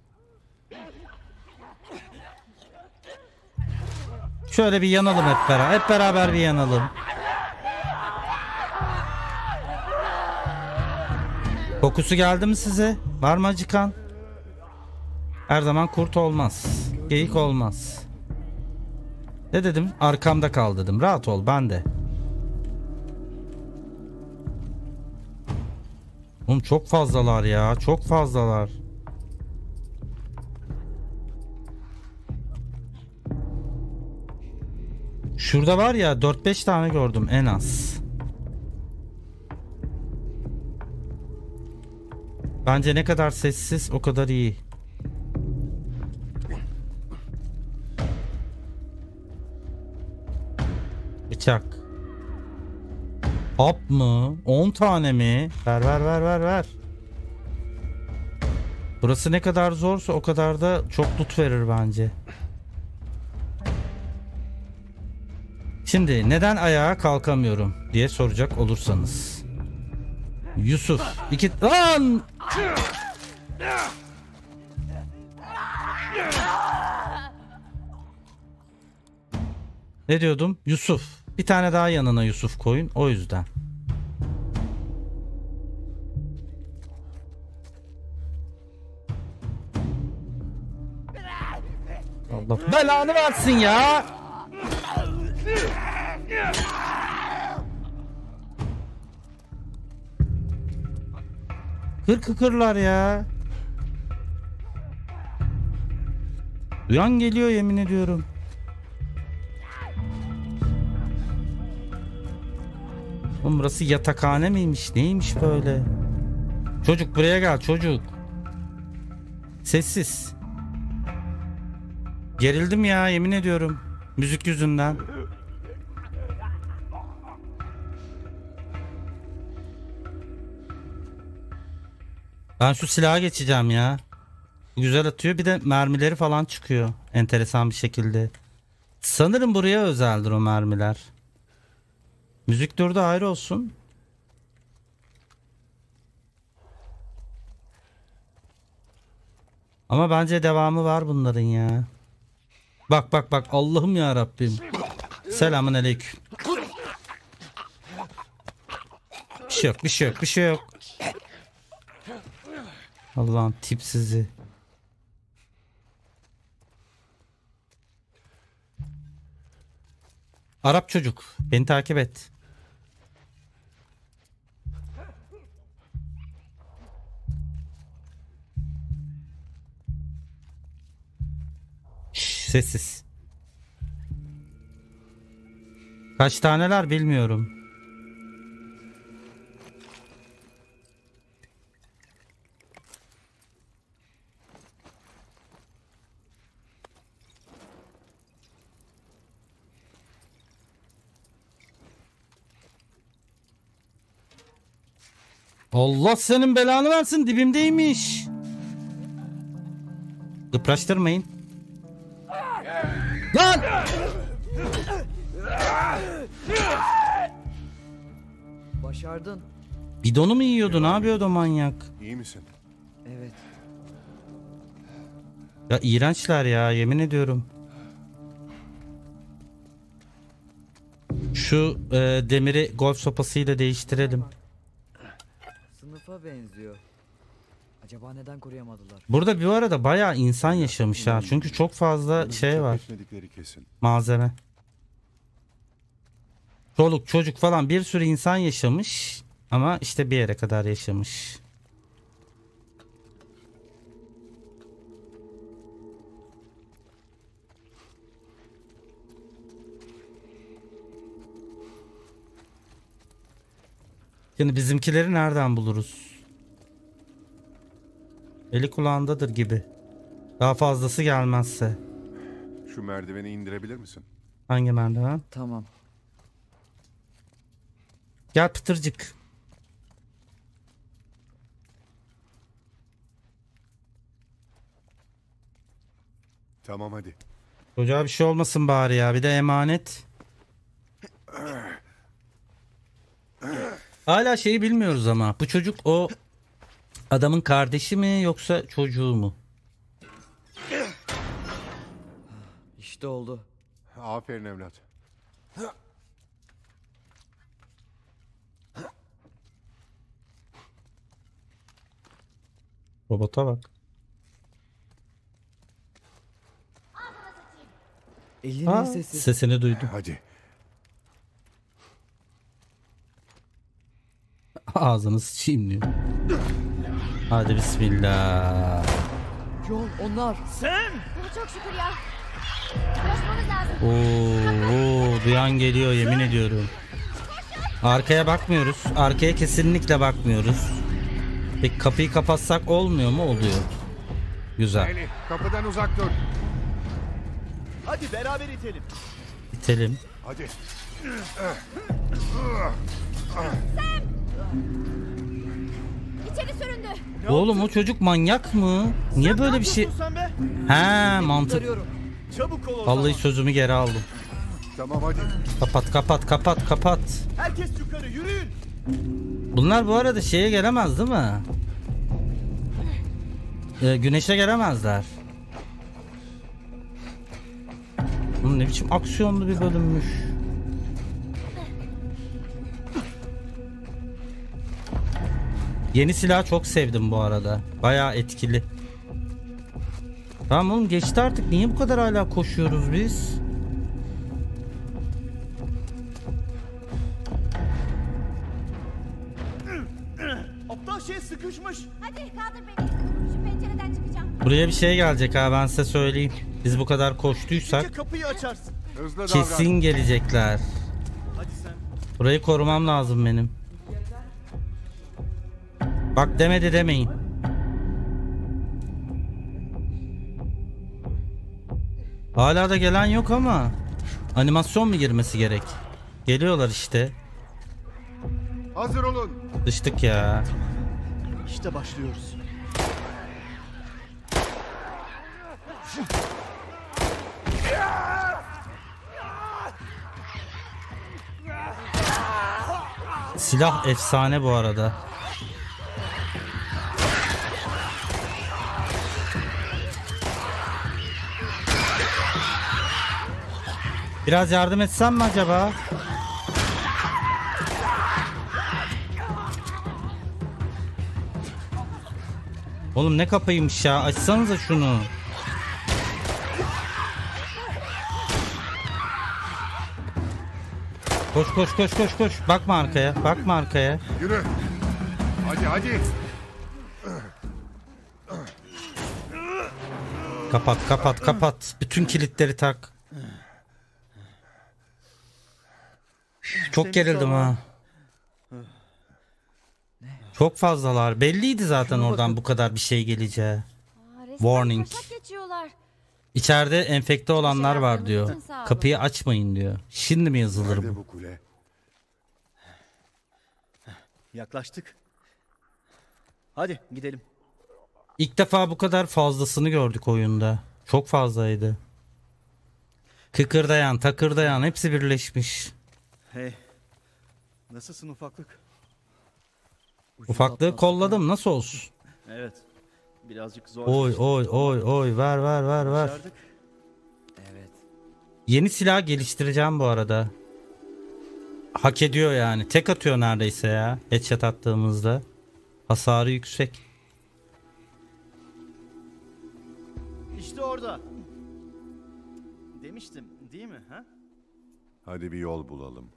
Şöyle bir yanalım hep beraber. Hep beraber bir yanalım. Kokusu geldi mi size? Var mı acıkan? Her zaman kurt olmaz. Geyik olmaz. Ne dedim? Arkamda kal dedim. Rahat ol, ben de. Oğlum çok fazlalar ya. Çok fazlalar. Şurada var ya 4-5 tane gördüm en az. Bence ne kadar sessiz o kadar iyi. Bıçak. Hap mı? 10 tane mi? Ver. Burası ne kadar zorsa o kadar da çok loot verir bence. Şimdi neden ayağa kalkamıyorum diye soracak olursanız. Yusuf. Lan! Ne diyordum? Yusuf. Bir tane daha yanına Yusuf koyun. O yüzden. Allah belanı versin ya. Kırlar ya. Duyan geliyor yemin ediyorum. Oğlum burası yatakhane miymiş? Neymiş böyle? Çocuk buraya gel çocuk. Sessiz. Gerildim ya yemin ediyorum. Müzik yüzünden. Ben şu silaha geçeceğim ya. Güzel atıyor. Bir de mermileri falan çıkıyor. Enteresan bir şekilde. Sanırım buraya özeldir o mermiler. Müzik durdu ayrı olsun. Ama bence devamı var bunların ya. Bak Allah'ım ya Rabbim. Selamun aleyküm. Bir şey yok. Allah'ım tipsizi. Arap çocuk. Beni takip et. Şş, sessiz. Kaç taneler bilmiyorum. Allah senin belanı versin, dibimdeymiş. Kıpraştırmayın. Lan! Başardın. Bidonu mu yiyordu? Ne yapıyordu o manyak? İyi misin? Evet. Ya iğrençler ya, yemin ediyorum. Şu demiri golf sopasıyla değiştirelim. Sınıfa benziyor. Acaba neden koruyamadılar? Burada bir arada bayağı insan yaşamış ha. Çünkü çok fazla şey var. Kesin. Malzeme. Çoluk çocuk falan bir sürü insan yaşamış. Ama işte bir yere kadar yaşamış. Şimdi bizimkileri nereden buluruz? Eli kulağındadır gibi. Daha fazlası gelmezse. Şu merdiveni indirebilir misin? Hangi merdiven? Tamam. Gel pıtırcık. Tamam hadi. Çocuğa bir şey olmasın bari ya. Bir de emanet. Hala şeyi bilmiyoruz ama bu çocuk o adamın kardeşi mi yoksa çocuğu mu? İşte oldu. Aferin evlat. Robota bak. Elinin sesi. Sesini duydum. Hadi. Ağzını sıçayım diyor. Hadi bismillah. John onlar. Sen! Çok şükür ya. Koşmamız lazım. Oo, duyan geliyor yemin ediyorum. Arkaya bakmıyoruz. Arkaya kesinlikle bakmıyoruz. Peki kapıyı kapatsak olmuyor mu? Oluyor. Güzel. Eli, kapıdan uzak dur. Hadi beraber itelim. İtelim. Hadi. İçeri süründü. Oğlum o çocuk manyak mı? Niye böyle bir şey? He, mantık. Çabuk ol. Vallahi sözümü geri aldım. Tamam hadi. Kapat. Herkes yukarı yürüyün. Bunlar bu arada şeye gelemez değil mi? Güneşe gelemezler. Bunun ne biçim aksiyonlu bir bölümmüş. Yeni silah çok sevdim bu arada. Bayağı etkili. Tamam oğlum geçti artık. Niye bu kadar hala koşuyoruz biz? Aptal şey sıkışmış. Hadi kaldır beni. Şu pencereden çıkacağım. Buraya bir şey gelecek ha, ben size söyleyeyim. Biz bu kadar koştuysak İyice kapıyı açarsın. Hızlı davran. kesin gelecekler. Hadi sen. Burayı korumam lazım benim. Bak demedi demeyin. Hala da gelen yok ama animasyon mu girmesi gerek? Geliyorlar işte. Hazır olun. Sıçtık ya. İşte başlıyoruz. Silah efsane bu arada. Biraz yardım etsem mi acaba? Oğlum ne kapıymış ya, açsanıza şunu. Koş. Bakma arkaya. Yürü. Hadi. Kapat. Bütün kilitleri tak. Çok gerildim ha. Çok fazlalar. Belliydi zaten oradan bu kadar bir şey geleceği. Warning. İçeride enfekte olanlar var diyor. Kapıyı açmayın diyor. Şimdi mi yazılır Nerede bu? bu kule? Yaklaştık. Hadi gidelim. İlk defa bu kadar fazlasını gördük oyunda. Çok fazlaydı. Kıkırdayan, takırdayan hepsi birleşmiş. Hey. Nasılsın ufaklık? Ufaklığı kolladım, nasıl olsun? Evet. Birazcık zor. Oy ver. Başardık. Evet. Yeni silah geliştireceğim bu arada. Hak ediyor yani. Tek atıyor neredeyse ya. Headshot attığımızda. Hasarı yüksek. İşte orada. Demiştim değil mi? Ha? Hadi bir yol bulalım.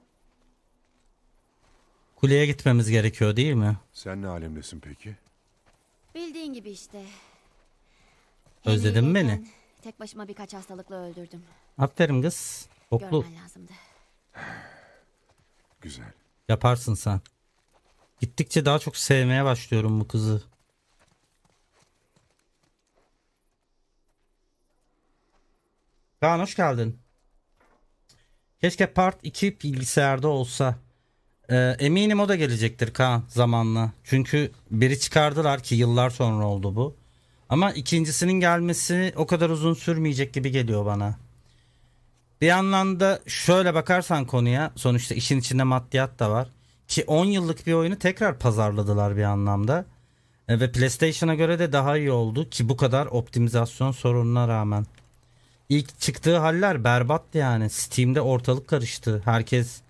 Kuleye gitmemiz gerekiyor değil mi? Sen ne alemdesin peki? Bildiğin gibi işte. Özledin mi beni? Henry'leyken tek başıma birkaç hastalıkla öldürdüm. Aferin kız. Oklu. Görmen lazımdı. Güzel. Yaparsın sen. Gittikçe daha çok sevmeye başlıyorum bu kızı. Kaan hoş geldin. Keşke Part 2 bilgisayarda olsa. Eminim o da gelecektir Kaan zamanla. Çünkü biri çıkardılar ki yıllar sonra oldu bu. Ama ikincisinin gelmesi o kadar uzun sürmeyecek gibi geliyor bana. Bir yandan da şöyle bakarsan konuya, sonuçta işin içinde maddiyat da var. Ki 10 yıllık bir oyunu tekrar pazarladılar bir anlamda. Ve PlayStation'a göre de daha iyi oldu ki bu kadar optimizasyon sorununa rağmen. İlk çıktığı haller berbattı yani. Steam'de ortalık karıştı. Herkes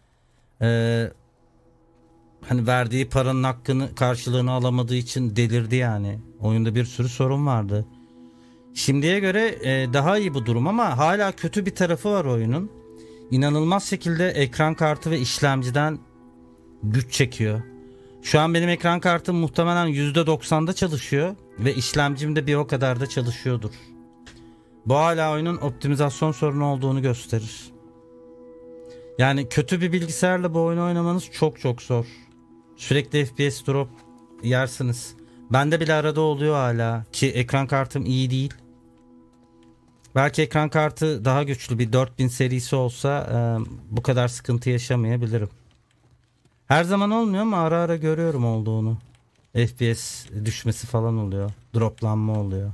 hani verdiği paranın hakkını, karşılığını alamadığı için delirdi yani. Oyunda bir sürü sorun vardı. Şimdiye göre daha iyi bu durum ama hala kötü bir tarafı var oyunun. İnanılmaz şekilde ekran kartı ve işlemciden güç çekiyor. Şu an benim ekran kartım muhtemelen %90'da çalışıyor ve işlemcim de bir o kadar da çalışıyordur. Bu hala oyunun optimizasyon sorunu olduğunu gösterir. Yani kötü bir bilgisayarla bu oyunu oynamanız çok çok zor. Sürekli FPS drop yersiniz. Bende bile arada oluyor hala ki ekran kartım iyi değil. Belki ekran kartı daha güçlü bir 4000 serisi olsa bu kadar sıkıntı yaşamayabilirim. Her zaman olmuyor ama ara ara görüyorum olduğunu. FPS düşmesi falan oluyor. Droplanma oluyor.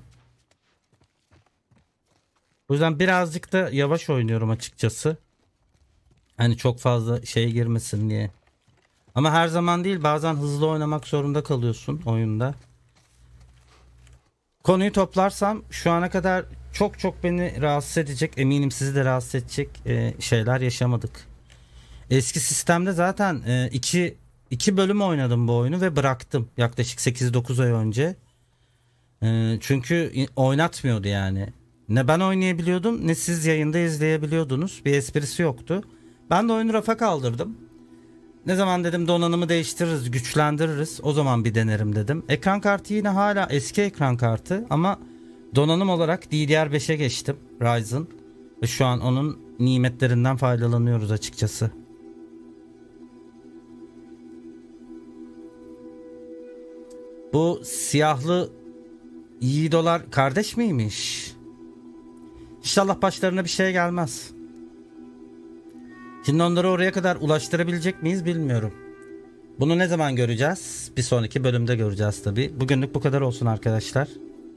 O yüzden birazcık da yavaş oynuyorum açıkçası. Hani çok fazla şey girmesin diye. Ama her zaman değil, bazen hızlı oynamak zorunda kalıyorsun oyunda. Konuyu toplarsam şu ana kadar çok beni rahatsız edecek, eminim sizi de rahatsız edecek şeyler yaşamadık. Eski sistemde zaten iki bölüm oynadım bu oyunu ve bıraktım yaklaşık 8-9 ay önce. Çünkü oynatmıyordu yani. Ne ben oynayabiliyordum ne siz yayında izleyebiliyordunuz. Bir esprisi yoktu. Ben de oyunu rafa kaldırdım. Ne zaman dedim donanımı değiştiririz, güçlendiririz, o zaman bir denerim dedim. Ekran kartı yine hala eski ekran kartı ama donanım olarak DDR5'e geçtim, Ryzen. Ve şu an onun nimetlerinden faydalanıyoruz açıkçası. Bu siyahlı yiğidolar kardeş miymiş? İnşallah başlarına bir şey gelmez. Şimdi onları oraya kadar ulaştırabilecek miyiz bilmiyorum. Bunu ne zaman göreceğiz? Bir sonraki bölümde göreceğiz tabii. Bugünlük bu kadar olsun arkadaşlar.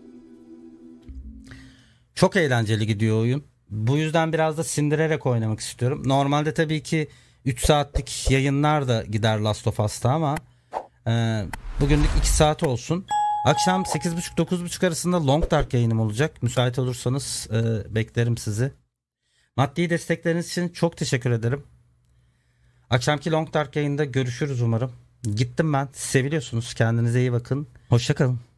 Çok eğlenceli gidiyor oyun. Bu yüzden biraz da sindirerek oynamak istiyorum. Normalde tabii ki 3 saatlik yayınlar da gider Last of Us'ta ama bugünlük 2 saat olsun. Akşam 8.30-9.30 arasında Long Dark yayınım olacak. Müsait olursanız beklerim sizi. Maddi destekleriniz için çok teşekkür ederim. Akşamki Long Dark yayında görüşürüz umarım. Gittim ben. Seviliyorsunuz. Kendinize iyi bakın. Hoşça kalın.